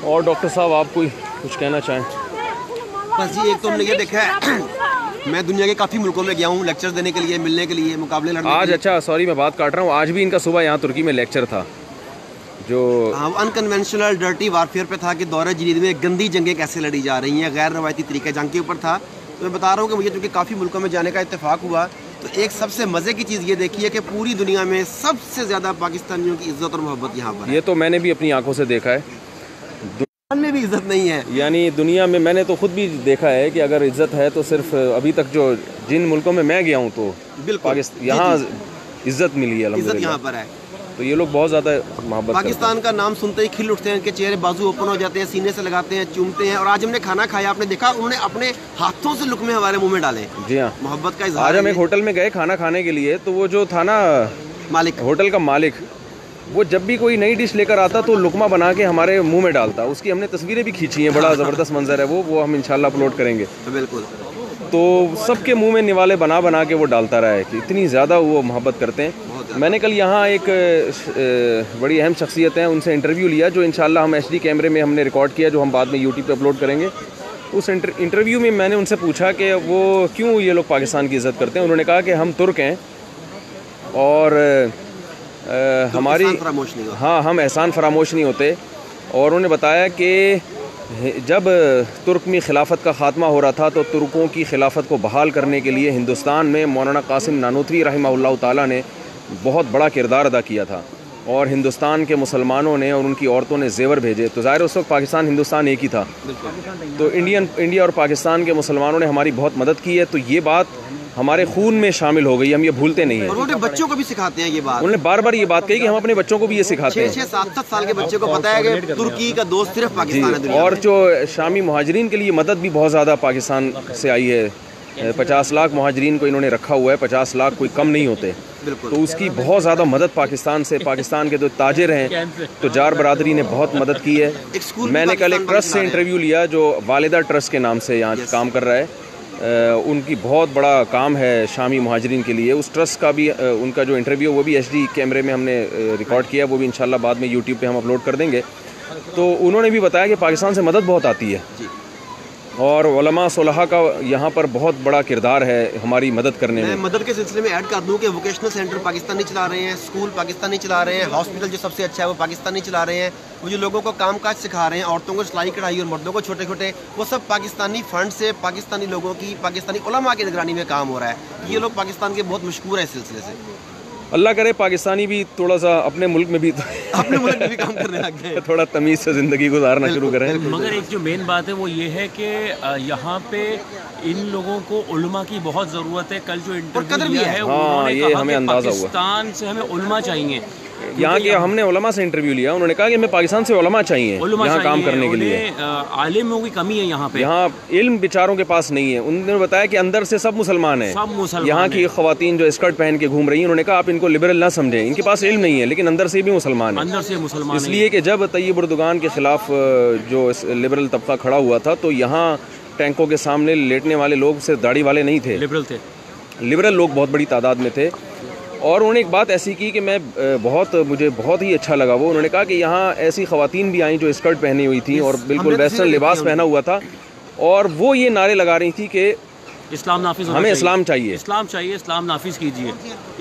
اور ڈاکٹر صاحب آپ کوئی کچھ کہنا چاہیں؟ بس جی ایک تو ہم نے یہ دیکھا ہے، میں دنیا کے کافی ملکوں میں گیا ہوں لیکچر دینے کے لیے، ملنے کے لیے، مقابلے لڑنے آج اچھا سوری میں بات کاٹ رہا ہوں، آج بھی ان کا صبح یہاں ترکی میں لیکچر تھا جو انکنونشنل ڈرٹی وارفیئر پہ تھا کہ دورہ جدید میں گندی جنگیں کیسے لڑی جا رہی ہیں، غیر روایتی طریقہ جنگ کے اوپر تھا. تو میں بتا رہا ہوں کہ مجھے چونکہ کافی ملکوں میں جانے کا اتفاق ہوا تو ایک سب سے مزے کی چیز یہ دیکھی ہے کہ پوری دنیا میں سب سے زیادہ پاکستانیوں کی عزت اور محبت یہاں پر ہے. یہ تو میں نے بھی اپنی آنکھوں سے دیکھا ہے، میں بھی عزت نہیں ہے، یعنی دنیا میں میں نے تو خود بھی دیکھا ہے کہ اگر عزت ہے تو صرف ابھی تک جو جن ملکوں میں میں گیا ہوں تو پاکستان یہاں عزت ملی ہے عزت یہاں پر ہے. تو یہ لوگ بہت زیادہ محبت پاکستان کا نام سنتے ہی کھل اٹھتے ہیں، ان کے چہرے بازو اوپن ہو جاتے ہیں، سینے سے لگاتے ہیں، چومتے ہیں. اور آج ہم نے کھانا کھایا، آپ نے دیکھا انہوں نے اپنے ہاتھوں سے لقمے ہمارے منہ میں ڈالے. جی ہاں، محبت کا اظہار. آج ہم ایک ہوٹل میں گئے کھانا کھانے کے لیے تو وہ جو تھا نا مالک، ہوٹل کا مالک، وہ جب بھی کوئی نئی ڈش لے کر آتا تو لقمہ بنا کے ہمارے منہ میں ڈالتا. اس کی ہم نے تصویریں بھی کھینچی ہیں، بڑا زبردست منظر ہے وہ وہ ہم انشاءاللہ اپلوڈ کریں گے. بالکل. تو سب کے منہ میں نوالے بنا بنا کے وہ ڈالتا رہا ہے کہ اتنی زیادہ وہ محبت کرتے ہیں. میں نے کل یہاں ایک بڑی اہم شخصیت ہیں ان سے انٹرویو لیا جو انشاءاللہ ہم ایچ ڈی کیمرے میں ہم نے ریکارڈ کیا، جو ہم بعد میں یوٹیوب پہ اپلوڈ کریں گے. اس انٹرویو میں میں نے ان سے پوچھا کہ وہ کیوں یہ لوگ پاکستان کی عزت کرتے ہیں. انہوں نے کہا کہ ہم ترک ہیں اور ہماری ہاں ہم احسان فراموش نہیں ہوتے. اور انہوں نے بتایا کہ جب ترکمی خلافت کا خاتمہ ہو رہا تھا تو ترکوں کی خلافت کو بحال کرنے کے لیے ہندوستان میں مولانا قاسم نانوتوی رحمہ اللہ تعالیٰ نے بہت بڑا کردار ادا کیا تھا اور ہندوستان کے مسلمانوں نے اور ان کی عورتوں نے زیور بھیجے. تو ظاہر اس وقت پاکستان ہندوستان ایک ہی تھا، تو انڈین انڈیا اور پاکستان کے مسلمانوں نے ہماری بہت مدد کی ہے. تو یہ بات ہمارے خون میں شامل ہو گئی، ہم یہ بھولتے نہیں ہیں. اور وہ بچوں کو بھی سکھاتے ہیں یہ بات، انہوں نے بار بار یہ بات کہی کہ ہم اپنے بچوں کو بھی یہ سکھاتے ہیں. چھ سات سات سال کے بچے کو پتا ہے کہ ترکی کا دوست صرف پاکستان ہے دنیا میں. اور جو شامی مہاجرین کے لیے مدد بھی بہت زیادہ پاکستان سے آئی ہے. پچاس لاکھ مہاجرین کو انہوں نے رکھا ہوا ہے، پچاس لاکھ کوئی کم نہیں ہوتے. تو اس کی بہت زیادہ مدد پاکستان سے، پاکستان کے جو تاجر ہیں تجار برادری نے بہت مدد کی ہے. میں نے کل ایک ٹرسٹ سے انٹرویو لیا جو والدہ ٹرسٹ کے نام سے یہاں کام کر رہا ہے. ان کی بہت بڑا کام ہے شامی مہاجرین کے لیے. اس ٹرسٹ کا بھی ان کا جو انٹرویو وہ بھی ایچ ڈی کیمرے میں ہم نے ریکارڈ کیا، وہ بھی انشاءاللہ بعد میں یوٹیوب پہ ہم اپلوڈ کر دیں گے. تو انہوں نے بھی بتایا کہ پاکستان سے مدد بہت آتی ہے اور علماء صلحاء کا یہاں پر بہت بڑا کردار ہے ہماری مدد کرنے میں. میں مدد کے سلسلے میں ایڈ کر دوں کہ ووکیشنل سینٹر پاکستانی چلا رہے ہیں، اسکول پاکستانی چلا رہے ہیں، ہاسپٹل جو سب سے اچھا ہے وہ پاکستانی چلا رہے ہیں. وہ جو لوگوں کو کام کاج سکھا رہے ہیں، عورتوں کو سلائی کڑھائی اور مردوں کو چھوٹے چھوٹے، وہ سب پاکستانی فنڈ سے، پاکستانی لوگوں کی، پاکستانی علماء کی نگرانی میں کام ہو رہا ہے. یہ لوگ پاکستان کے بہت مشکور ہیں اس سلسلے سے. اللہ کرے پاکستانی بھی تھوڑا سا اپنے ملک میں بھی اپنے ملک میں بھی کام کرنے لگ گئے، تھوڑا تمیز سے زندگی گزارنا شروع کریں. مگر ایک جو مین بات ہے وہ یہ ہے کہ یہاں پہ ان لوگوں کو علماء کی بہت ضرورت ہے. کل جو انٹرویو ہے انہوں نے کہا کہ پاکستان سے ہمیں علماء چاہیے. یہاں کے ہم نے علماء سے انٹرویو لیا، انہوں نے کہا کہ ہمیں پاکستان سے علماء چاہیے یہاں کام کرنے کے لیے. عالموں کی کمی ہے یہاں پہ، یہاں علم بیچاروں کے پاس نہیں ہے. انہوں نے بتایا کہ اندر سے سب مسلمان ہیں. یہاں کی خواتین جو اسکرٹ پہن کے گھوم رہی ہیں، انہوں نے کہا آپ ان کو لبرل نہ سمجھیں، ان کے پاس علم نہیں ہے لیکن اندر سے بھی مسلمان ہیں. اندر سے مسلمان اس لیے کہ جب طیب اردگان کے خلاف جو لبرل طبقہ کھڑا ہوا تھا تو یہاں ٹینکوں کے سامنے لیٹنے والے لوگ صرف داڑھی والے نہیں تھے، لبرل تھے، لبرل لوگ بہت بڑی تعداد میں تھے. اور انہوں نے ایک بات ایسی کی کہ میں بہت مجھے بہت ہی اچھا لگا. وہ انہوں نے کہا کہ یہاں ایسی خواتین بھی آئیں جو اسکرٹ پہنی ہوئی تھیں اور بالکل ویسٹرن لباس پہنا ہوا تھا، اور وہ یہ نعرے لگا رہی تھی کہ اسلام نافذ ہمیں اسلام چاہیے، اسلام چاہیے، اسلام نافذ کیجیے.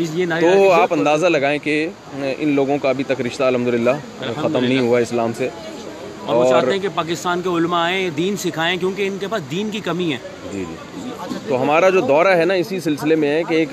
تو آپ اندازہ لگائیں کہ ان لوگوں کا ابھی تک رشتہ الحمدللہ ختم نہیں ہوا اسلام سے. اور وہ چاہتے ہیں کہ پاکستان کے علماء آئیں، دین سکھائیں، کیونکہ ان کے پاس دین کی کمی ہے. جی جی. تو ہمارا جو دورہ ہے نا اسی سلسلے میں ہے کہ ایک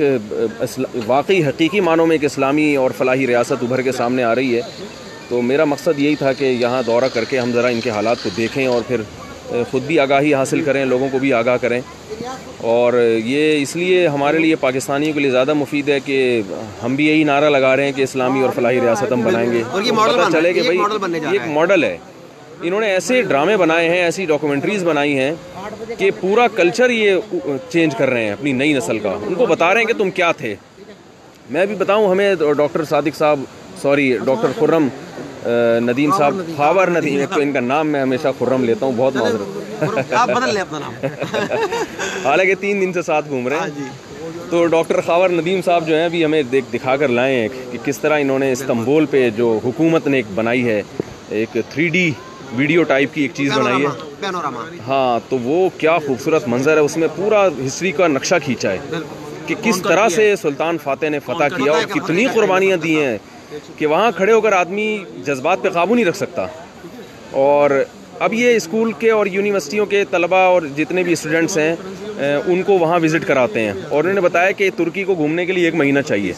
واقعی حقیقی معنوں میں ایک اسلامی اور فلاحی ریاست ابھر کے سامنے آ رہی ہے. تو میرا مقصد یہی تھا کہ یہاں دورہ کر کے ہم ذرا ان کے حالات کو دیکھیں اور پھر خود بھی آگاہی حاصل کریں، لوگوں کو بھی آگاہ کریں. اور یہ اس لیے ہمارے لیے پاکستانیوں کے لیے زیادہ مفید ہے کہ ہم بھی یہی نعرہ لگا رہے ہیں کہ اسلامی اور فلاحی ریاست ہم بنائیں گے. پتہ چلے کہ بھائی یہ ایک ماڈل ہے. انہوں نے ایسے ڈرامے بنائے ہیں، ایسی ڈاکومنٹریز بنائی ہیں کہ پورا کلچر یہ چینج کر رہے ہیں اپنی نئی نسل کا. ان کو بتا رہے ہیں کہ تم کیا تھے. میں بھی بتاؤں، ہمیں ڈاکٹر صادق صاحب سوری ڈاکٹر خرم ندیم صاحب، خاور ندیم، ایک تو ان کا نام میں ہمیشہ خرم لیتا ہوں، بہت معذرت، آپ بدل لیں اپنا نام، حالانکہ تین دن سے ساتھ گھوم رہے ہیں. تو ڈاکٹر خاور ندیم صاحب جو ہیں ابھی ہمیں دیکھ دکھا کر لائے ہیں کہ کس طرح انہوں نے استنبول پہ جو حکومت نے ایک بنائی ہے، ایک تھری ڈی ویڈیو ٹائپ کی ایک چیز بنائی ہے, پینوراما. ہاں, تو وہ کیا خوبصورت منظر ہے, اس میں پورا ہسٹری کا نقشہ کھینچا ہے کہ کس طرح سے سلطان فاتح نے فتح کیا اور کتنی قربانیاں دی ہیں کہ وہاں کھڑے ہو کر آدمی جذبات پہ قابو نہیں رکھ سکتا. اور اب یہ اسکول کے اور یونیورسٹیوں کے طلباء اور جتنے بھی اسٹوڈنٹس ہیں ان کو وہاں وزٹ کراتے ہیں, اور انہوں نے بتایا کہ ترکی کو گھومنے کے لیے ایک مہینہ چاہیے,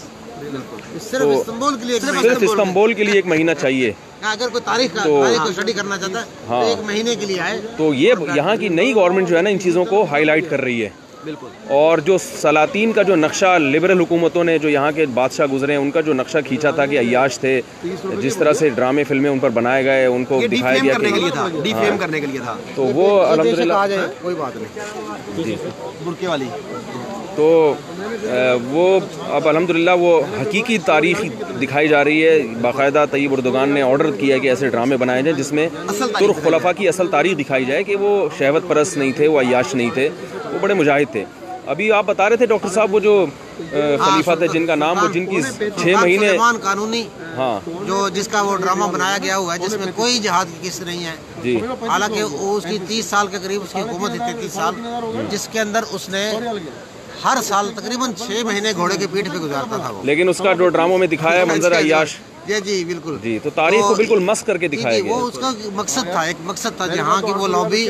صرف استنبول کے لیے, صرف استنبول کے لیے ایک مہینہ چاہیے. اگر کوئی تاریخ کو اسٹڈی کرنا چاہتا ہے تو ایک مہینے کے لیے آئے. تو یہ یہاں کی نئی گورنمنٹ جو ہے نا ان چیزوں کو ہائی لائٹ کر رہی ہے. اور جو سلاطین کا جو نقشہ لبرل حکومتوں نے جو یہاں کے بادشاہ گزرے ہیں ان کا جو نقشہ کھینچا تھا کہ عیاش تھے, جس طرح سے ڈرامے فلمیں ان پر بنائے گئے, ان کو دکھایا گیا کہ ڈی فیم کرنے کے لیے تھا, تو وہ الحمدللہ کوئی بات نہیں جی برقے والی. تو وہ اب الحمدللہ وہ حقیقی تاریخ دکھائی جا رہی ہے. باقاعدہ طیب اردگان نے آرڈر کیا ہے کہ ایسے ڈرامے بنائے جائیں جس میں ترک خلفاء کی اصل تاریخ دکھائی جائے کہ وہ شہوت پرست نہیں تھے, وہ عیاش نہیں تھے, وہ بڑے مجاہد تھے. ابھی آپ بتا رہے تھے ڈاکٹر صاحب وہ جو خلیفہ تھے جن کا نام, وہ جن کی چھ مہینے قانونی, ہاں, جو جس کا وہ ڈرامہ بنایا گیا ہوا ہے جس میں کوئی جہاد کی قصہ نہیں ہے جی, حالانکہ اس کی تیس سال کے قریب اس کی حکومت تھی, تینتیس سال, جس کے اندر اس نے ہر سال تقریباً چھ مہینے گھوڑے کے پیٹھ پہ گزارتا تھا وہ. لیکن اس کا جو ڈراموں میں دکھایا ہے منظر عیاش, جی جی بالکل جی, تو تاریخ کو بالکل مس کر کے دکھایا گیا. وہ اس کا مقصد تھا, ایک مقصد تھا جہاں کی وہ لابی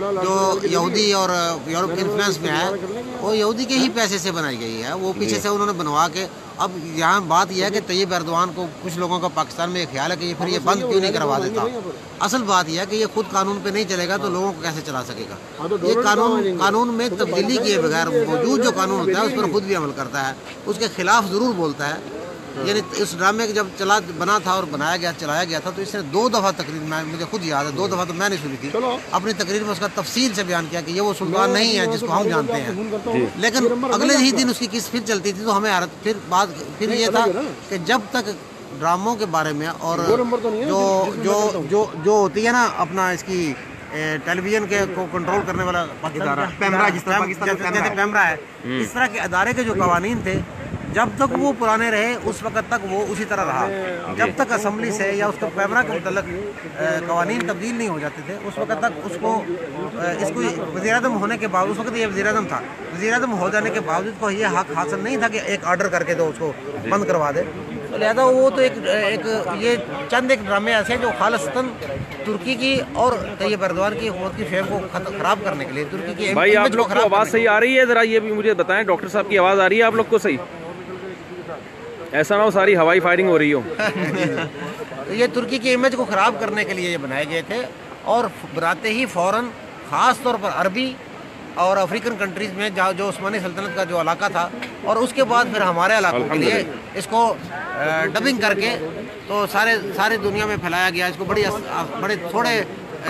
جو یہودی اور یورپ کے انفلوئنس میں ہے وہ یہودی کے ہی پیسے سے بنائی گئی ہے, وہ پیچھے سے انہوں نے بنوا کے. اب یہاں بات یہ ہے کہ طیب اردوان کو کچھ لوگوں کا پاکستان میں یہ خیال ہے کہ یہ پھر یہ بند کیوں نہیں کروا دیتا. اصل بات یہ ہے کہ یہ خود قانون پہ نہیں چلے گا تو لوگوں کو کیسے چلا سکے گا. یہ قانون قانون میں تبدیلی کیے بغیر موجود جو قانون ہوتا ہے اس پر خود بھی عمل کرتا ہے, اس کے خلاف ضرور بولتا ہے. یعنی اس ڈرامے کے جب چلا بنا تھا اور بنایا گیا چلایا گیا تھا تو اس نے دو دفعہ تقریر, میں مجھے خود یاد ہے, دو دفعہ تو میں نے سنی تھی, اپنی تقریر میں اس کا تفصیل سے بیان کیا کہ یہ وہ سلطان نہیں ہے جس کو ہم جانتے ہیں. لیکن اگلے ہی دن اس کی کس پھر چلتی تھی تو ہمیں حیرت, پھر بات پھر یہ تھا کہ جب تک ڈراموں کے بارے میں اور جو جو جو جو ہوتی ہے نا اپنا اس کی ٹیلی ویژن کے کو کنٹرول کرنے والا ادارہ پیمرا, جس طرح پیمرا ہے, اس طرح کے ادارے کے جو قوانین تھے جب تک وہ پرانے رہے اس وقت تک وہ اسی طرح رہا. جب تک اسمبلی سے یا اس کے پیمرا کے متعلق قوانین تبدیل نہیں ہو جاتے تھے اس وقت تک اس کو اس کو وزیر اعظم ہونے کے باوجود, اس وقت یہ وزیر اعظم تھا, وزیر اعظم ہو جانے کے باوجود کو یہ حق حاصل نہیں تھا کہ ایک آرڈر کر کے تو اس کو بند کروا دے. تو لہٰذا وہ تو ایک ایک یہ چند ایک ڈرامے ایسے ہیں جو خالصتاً ترکی کی اور طیب اردوان کی حکومت کی فیم کو خراب کرنے کے لیے ترکی کی. بھائی آپ لوگ کو آواز صحیح آ رہی ہے, ذرا یہ بھی مجھے بتائیں, ڈاکٹر صاحب کی آواز آ رہی ہے آپ لوگ کو صحیح؟ ایسا نہ ہو ساری ہوائی فائرنگ ہو رہی ہو. یہ ترکی کی امیج کو خراب کرنے کے لیے یہ بنائے گئے تھے, اور براتے ہی فوراً خاص طور پر عربی اور افریقن کنٹریز میں جہاں جو عثمانی سلطنت کا جو علاقہ تھا, اور اس کے بعد پھر ہمارے علاقوں کے لیے اس کو ڈبنگ کر کے تو سارے ساری دنیا میں پھیلایا گیا. اس کو بڑی بڑے تھوڑے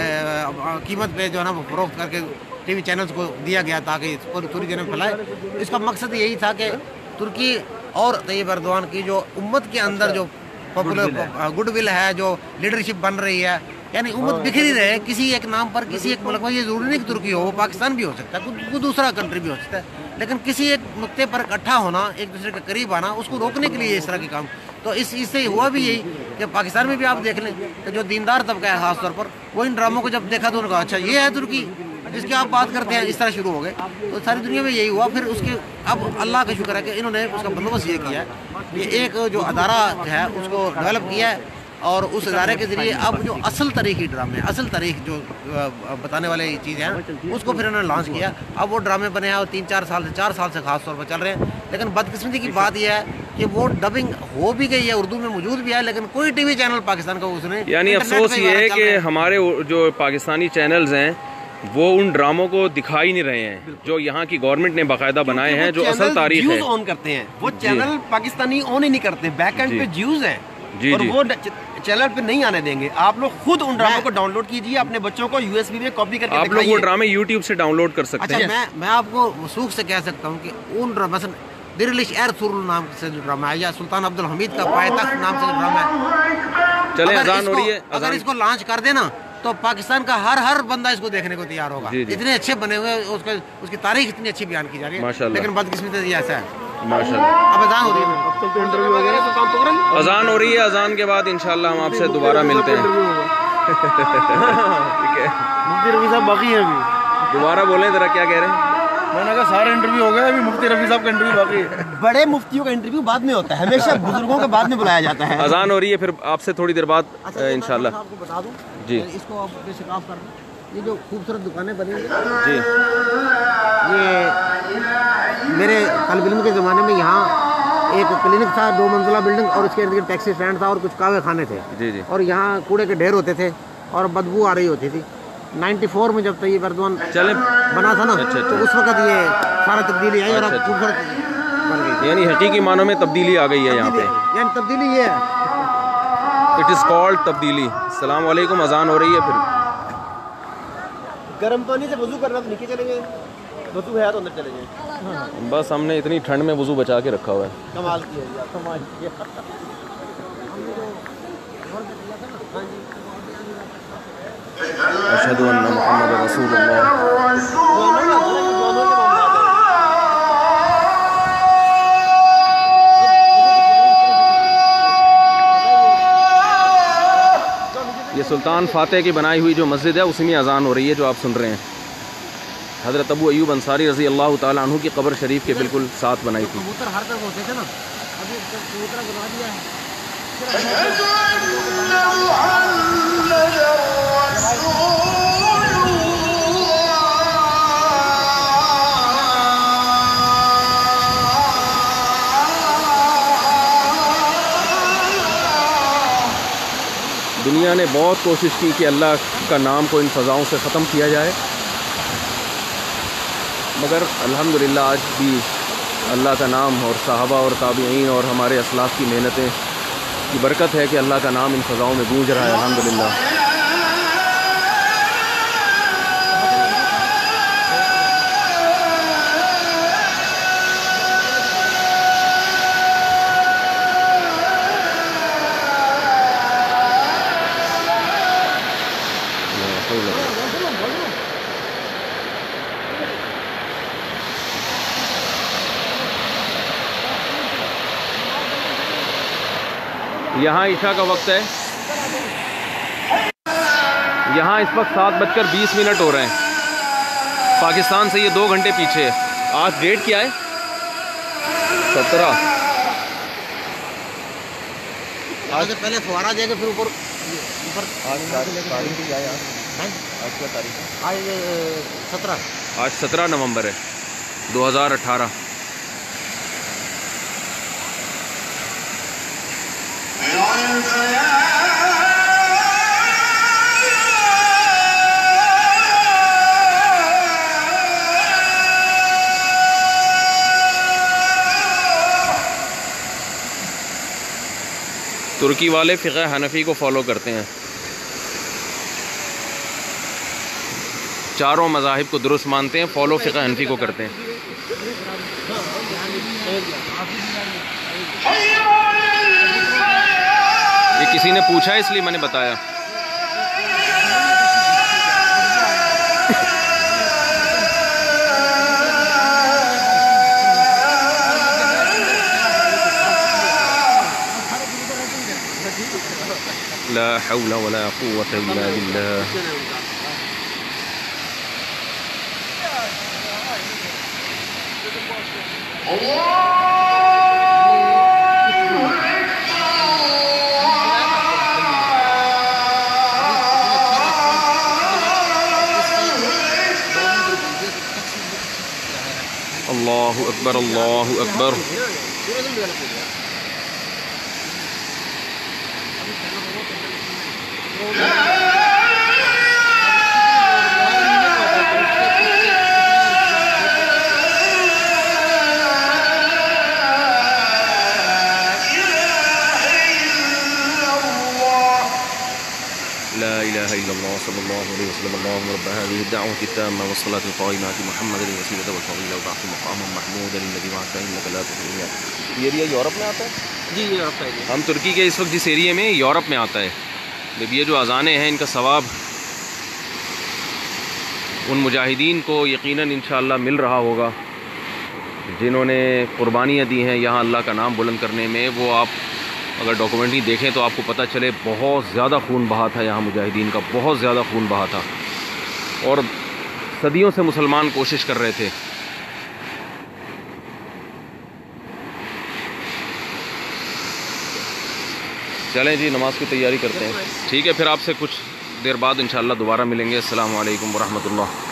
قیمت پہ جو ہے نا وہ فروخت کر کے ٹی وی چینلز کو دیا گیا تاکہ اس کو پوری دنیا میں پھیلائے. اس کا مقصد یہی تھا کہ ترکی اور طیب اردوان کی جو امت کے اندر جو پاپولر گڈ ول ہے, جو لیڈرشپ بن رہی ہے, یعنی امت بکھری رہے کسی ایک نام پر, کسی ایک ملک میں. یہ ضروری نہیں کہ ترکی ہو, وہ پاکستان بھی ہو سکتا ہے, کوئی دوسرا کنٹری بھی ہو سکتا ہے, لیکن کسی ایک نقطے پر اکٹھا ہونا, ایک دوسرے کے قریب آنا, اس کو روکنے کے لیے اس طرح کے کام. تو اس اس سے ہوا بھی یہی کہ پاکستان میں بھی آپ دیکھ لیں کہ جو دیندار طبقہ ہے خاص طور پر, وہ ان ڈراموں کو جب دیکھا تو انہوں نے کہا اچھا یہ ہے ترکی جس کی آپ بات کرتے ہیں, اس طرح شروع ہو گئے. تو ساری دنیا میں یہی ہوا. پھر اس کے اب اللہ کا شکر ہے کہ انہوں نے اس کا بندوبست یہ کیا ہے, یہ ایک جو ادارہ ہے اس کو ڈیولپ کیا ہے, اور اس ادارے کے ذریعے اب جو اصل تاریخی ڈرامے, اصل تاریخ جو بتانے والے چیزیں ہیں اس کو پھر انہوں نے لانچ کیا. اب وہ ڈرامے بنے ہیں اور تین چار سال سے چار سال سے خاص طور پر چل رہے ہیں. لیکن بدقسمتی کی بات یہ ہے کہ وہ ڈبنگ ہو بھی گئی ہے, اردو میں موجود بھی ہے, لیکن کوئی ٹی وی چینل پاکستان کا اس نے, یعنی افسوس یہ ہے کہ ہمارے جو پاکستانی چینلز ہیں وہ ان ڈراموں کو دکھا ہی نہیں رہے ہیں جو یہاں کی گورنمنٹ نے باقاعدہ بنائے ہیں, جو اصل تاریخ ہے. آن کرتے ہیں وہ چینل پاکستانی آن ہی نہیں کرتے, بیک اینڈ پہ جیوز ہیں اور وہ چینل پہ نہیں آنے دیں گے. آپ لوگ خود ان ڈراموں کو ڈاؤن لوڈ کیجیے, اپنے بچوں کو یو ایس بی میں کاپی کر کے آپ لوگ وہ ڈرامے یوٹیوب سے ڈاؤن لوڈ کر سکتے ہیں. میں میں آپ کو وثوق سے کہہ سکتا ہوں کہ ان مثلا درلش ایئر سرول نام سے جو ڈرامہ ہے, یا سلطان عبد الحمید کا پائے تخت نام سے جو ڈرامہ ہے, چلیں اذان ہو رہی ہے, اگر اس کو لانچ کر دینا تو پاکستان کا ہر ہر بندہ اس کو دیکھنے کو تیار ہوگا. اتنے اچھے بنے ہوئے, اس کا اس کی تاریخ اتنی اچھی بیان کی جا رہی ہے, لیکن بدقسمتی یہ ایسا ہے. ماشاءاللہ اب اذان ہو رہی ہے, اذان ہو رہی ہے, اذان کے بعد انشاءاللہ ہم آپ سے دوبارہ ملتے ہیں. ٹھیک ہے, مفتی رفیع صاحب باقی ہیں ابھی. دوبارہ بولیں ذرا, کیا کہہ رہے ہیں؟ میں نے کہا سارے انٹرویو ہو گئے, ابھی مفتی رفیع صاحب کا انٹرویو باقی ہے. بڑے مفتیوں کا انٹرویو بعد میں ہوتا ہے, ہمیشہ بزرگوں کا بعد میں بلایا جاتا ہے. اذان ہو رہی ہے, پھر آپ سے تھوڑی دیر بعد انشاءاللہ. آپ کو بتا دوں جی اس کو آپ بے شکاف کر دیں. یہ جو خوبصورت دکانیں بنی ہوئی جی, یہ میرے طالب علم کے زمانے میں یہاں ایک کلینک تھا, دو منزلہ بلڈنگ, اور اس کے ارد گرد ٹیکسی اسٹینڈ تھا اور کچھ کاوے خانے تھے. جی جی, اور یہاں کوڑے کے ڈھیر ہوتے تھے اور بدبو آ رہی ہوتی تھی. نائنٹی فور میں جب طیب اردوان چلیں بنا تھا نا, اچھا تو اس وقت یہ سارا تبدیلی آئی اور اب خوبصورت بن گئی. یعنی حقیقی معنوں میں تبدیلی آ گئی ہے یہاں پہ. یعنی تبدیلی یہ ہے, اٹ از کالڈ تبدیلی. السلام علیکم, اذان ہو رہی ہے. پھر گرم پانی سے وضو کرنا تو نیچے چلے گئے, وضو ہے تو اندر چلے گئے. بس ہم نے اتنی ٹھنڈ میں وضو بچا کے رکھا ہوا ہے. کمال کیا ہے, کمال کیا. اشہد ان محمد رسول اللہ. یہ سلطان فاتح کی بنائی ہوئی جو مسجد ہے اسی میں اذان ہو رہی ہے جو آپ سن رہے ہیں. حضرت ابو ایوب انصاری رضی اللہ تعالیٰ عنہ کی قبر شریف کے بالکل ساتھ بنائی تھی. کبوتر ہر طرف ہوتے تھے نا, ابھی کبوتر بنا دیا ہے. دنیا نے بہت کوشش کی کہ اللہ کا نام کو ان فضاؤں سے ختم کیا جائے, مگر الحمدللہ آج بھی اللہ کا نام اور صحابہ اور تابعین اور ہمارے اسلاف کی محنتیں کی برکت ہے کہ اللہ کا نام ان فضاؤں میں گونج رہا ہے الحمدللہ. یہاں عشاء کا وقت ہے, یہاں اس وقت سات بج کر بیس منٹ ہو رہے ہیں. پاکستان سے یہ دو گھنٹے پیچھے ہے. آج ڈیٹ کیا ہے؟ سترہ. آج سے پہلے فوارہ جائے گا, پھر اوپر اوپر آج سترہ آج سترہ نومبر ہے دو ہزار اٹھارہ. ترکی والے فقہ حنفی کو فالو کرتے ہیں, چاروں مذاہب کو درست مانتے ہیں, فالو فقہ حنفی کو کرتے ہیں. یہ کسی نے پوچھا ہے اس لیے میں نے بتایا. لا حول ولا قوة الا بالله. اللہ اکبر, اللہ اکبر. لا إله إلا الله صلى الله عليه وسلم. اللهم رب هذه الدعوة التامة والصلاة القائمة محمد الوسيلة والفضيلة وبعث مقاما محمودا الذي وعدته إنك لا تخلف الميعاد. یہ ایریا یورپ میں آتا ہے؟ جی یورپ ہے. ہم ترکی کے اس وقت جس ایریے میں یورپ میں آتا ہے. جب یہ جو اذانیں ہیں ان کا ثواب ان مجاہدین کو یقیناً انشاءاللہ مل رہا ہوگا جنہوں نے قربانیاں دی ہیں یہاں اللہ کا نام بلند کرنے میں. وہ آپ اگر ڈاکومنٹری دیکھیں تو آپ کو پتہ چلے بہت زیادہ خون بہا تھا یہاں مجاہدین کا، بہت زیادہ خون بہا تھا، اور صدیوں سے مسلمان کوشش کر رہے تھے۔ چلیں جی نماز کی تیاری کرتے ہیں، ٹھیک ہے، پھر آپ سے کچھ دیر بعد انشاءاللہ دوبارہ ملیں گے۔ السلام علیکم ورحمۃ اللہ۔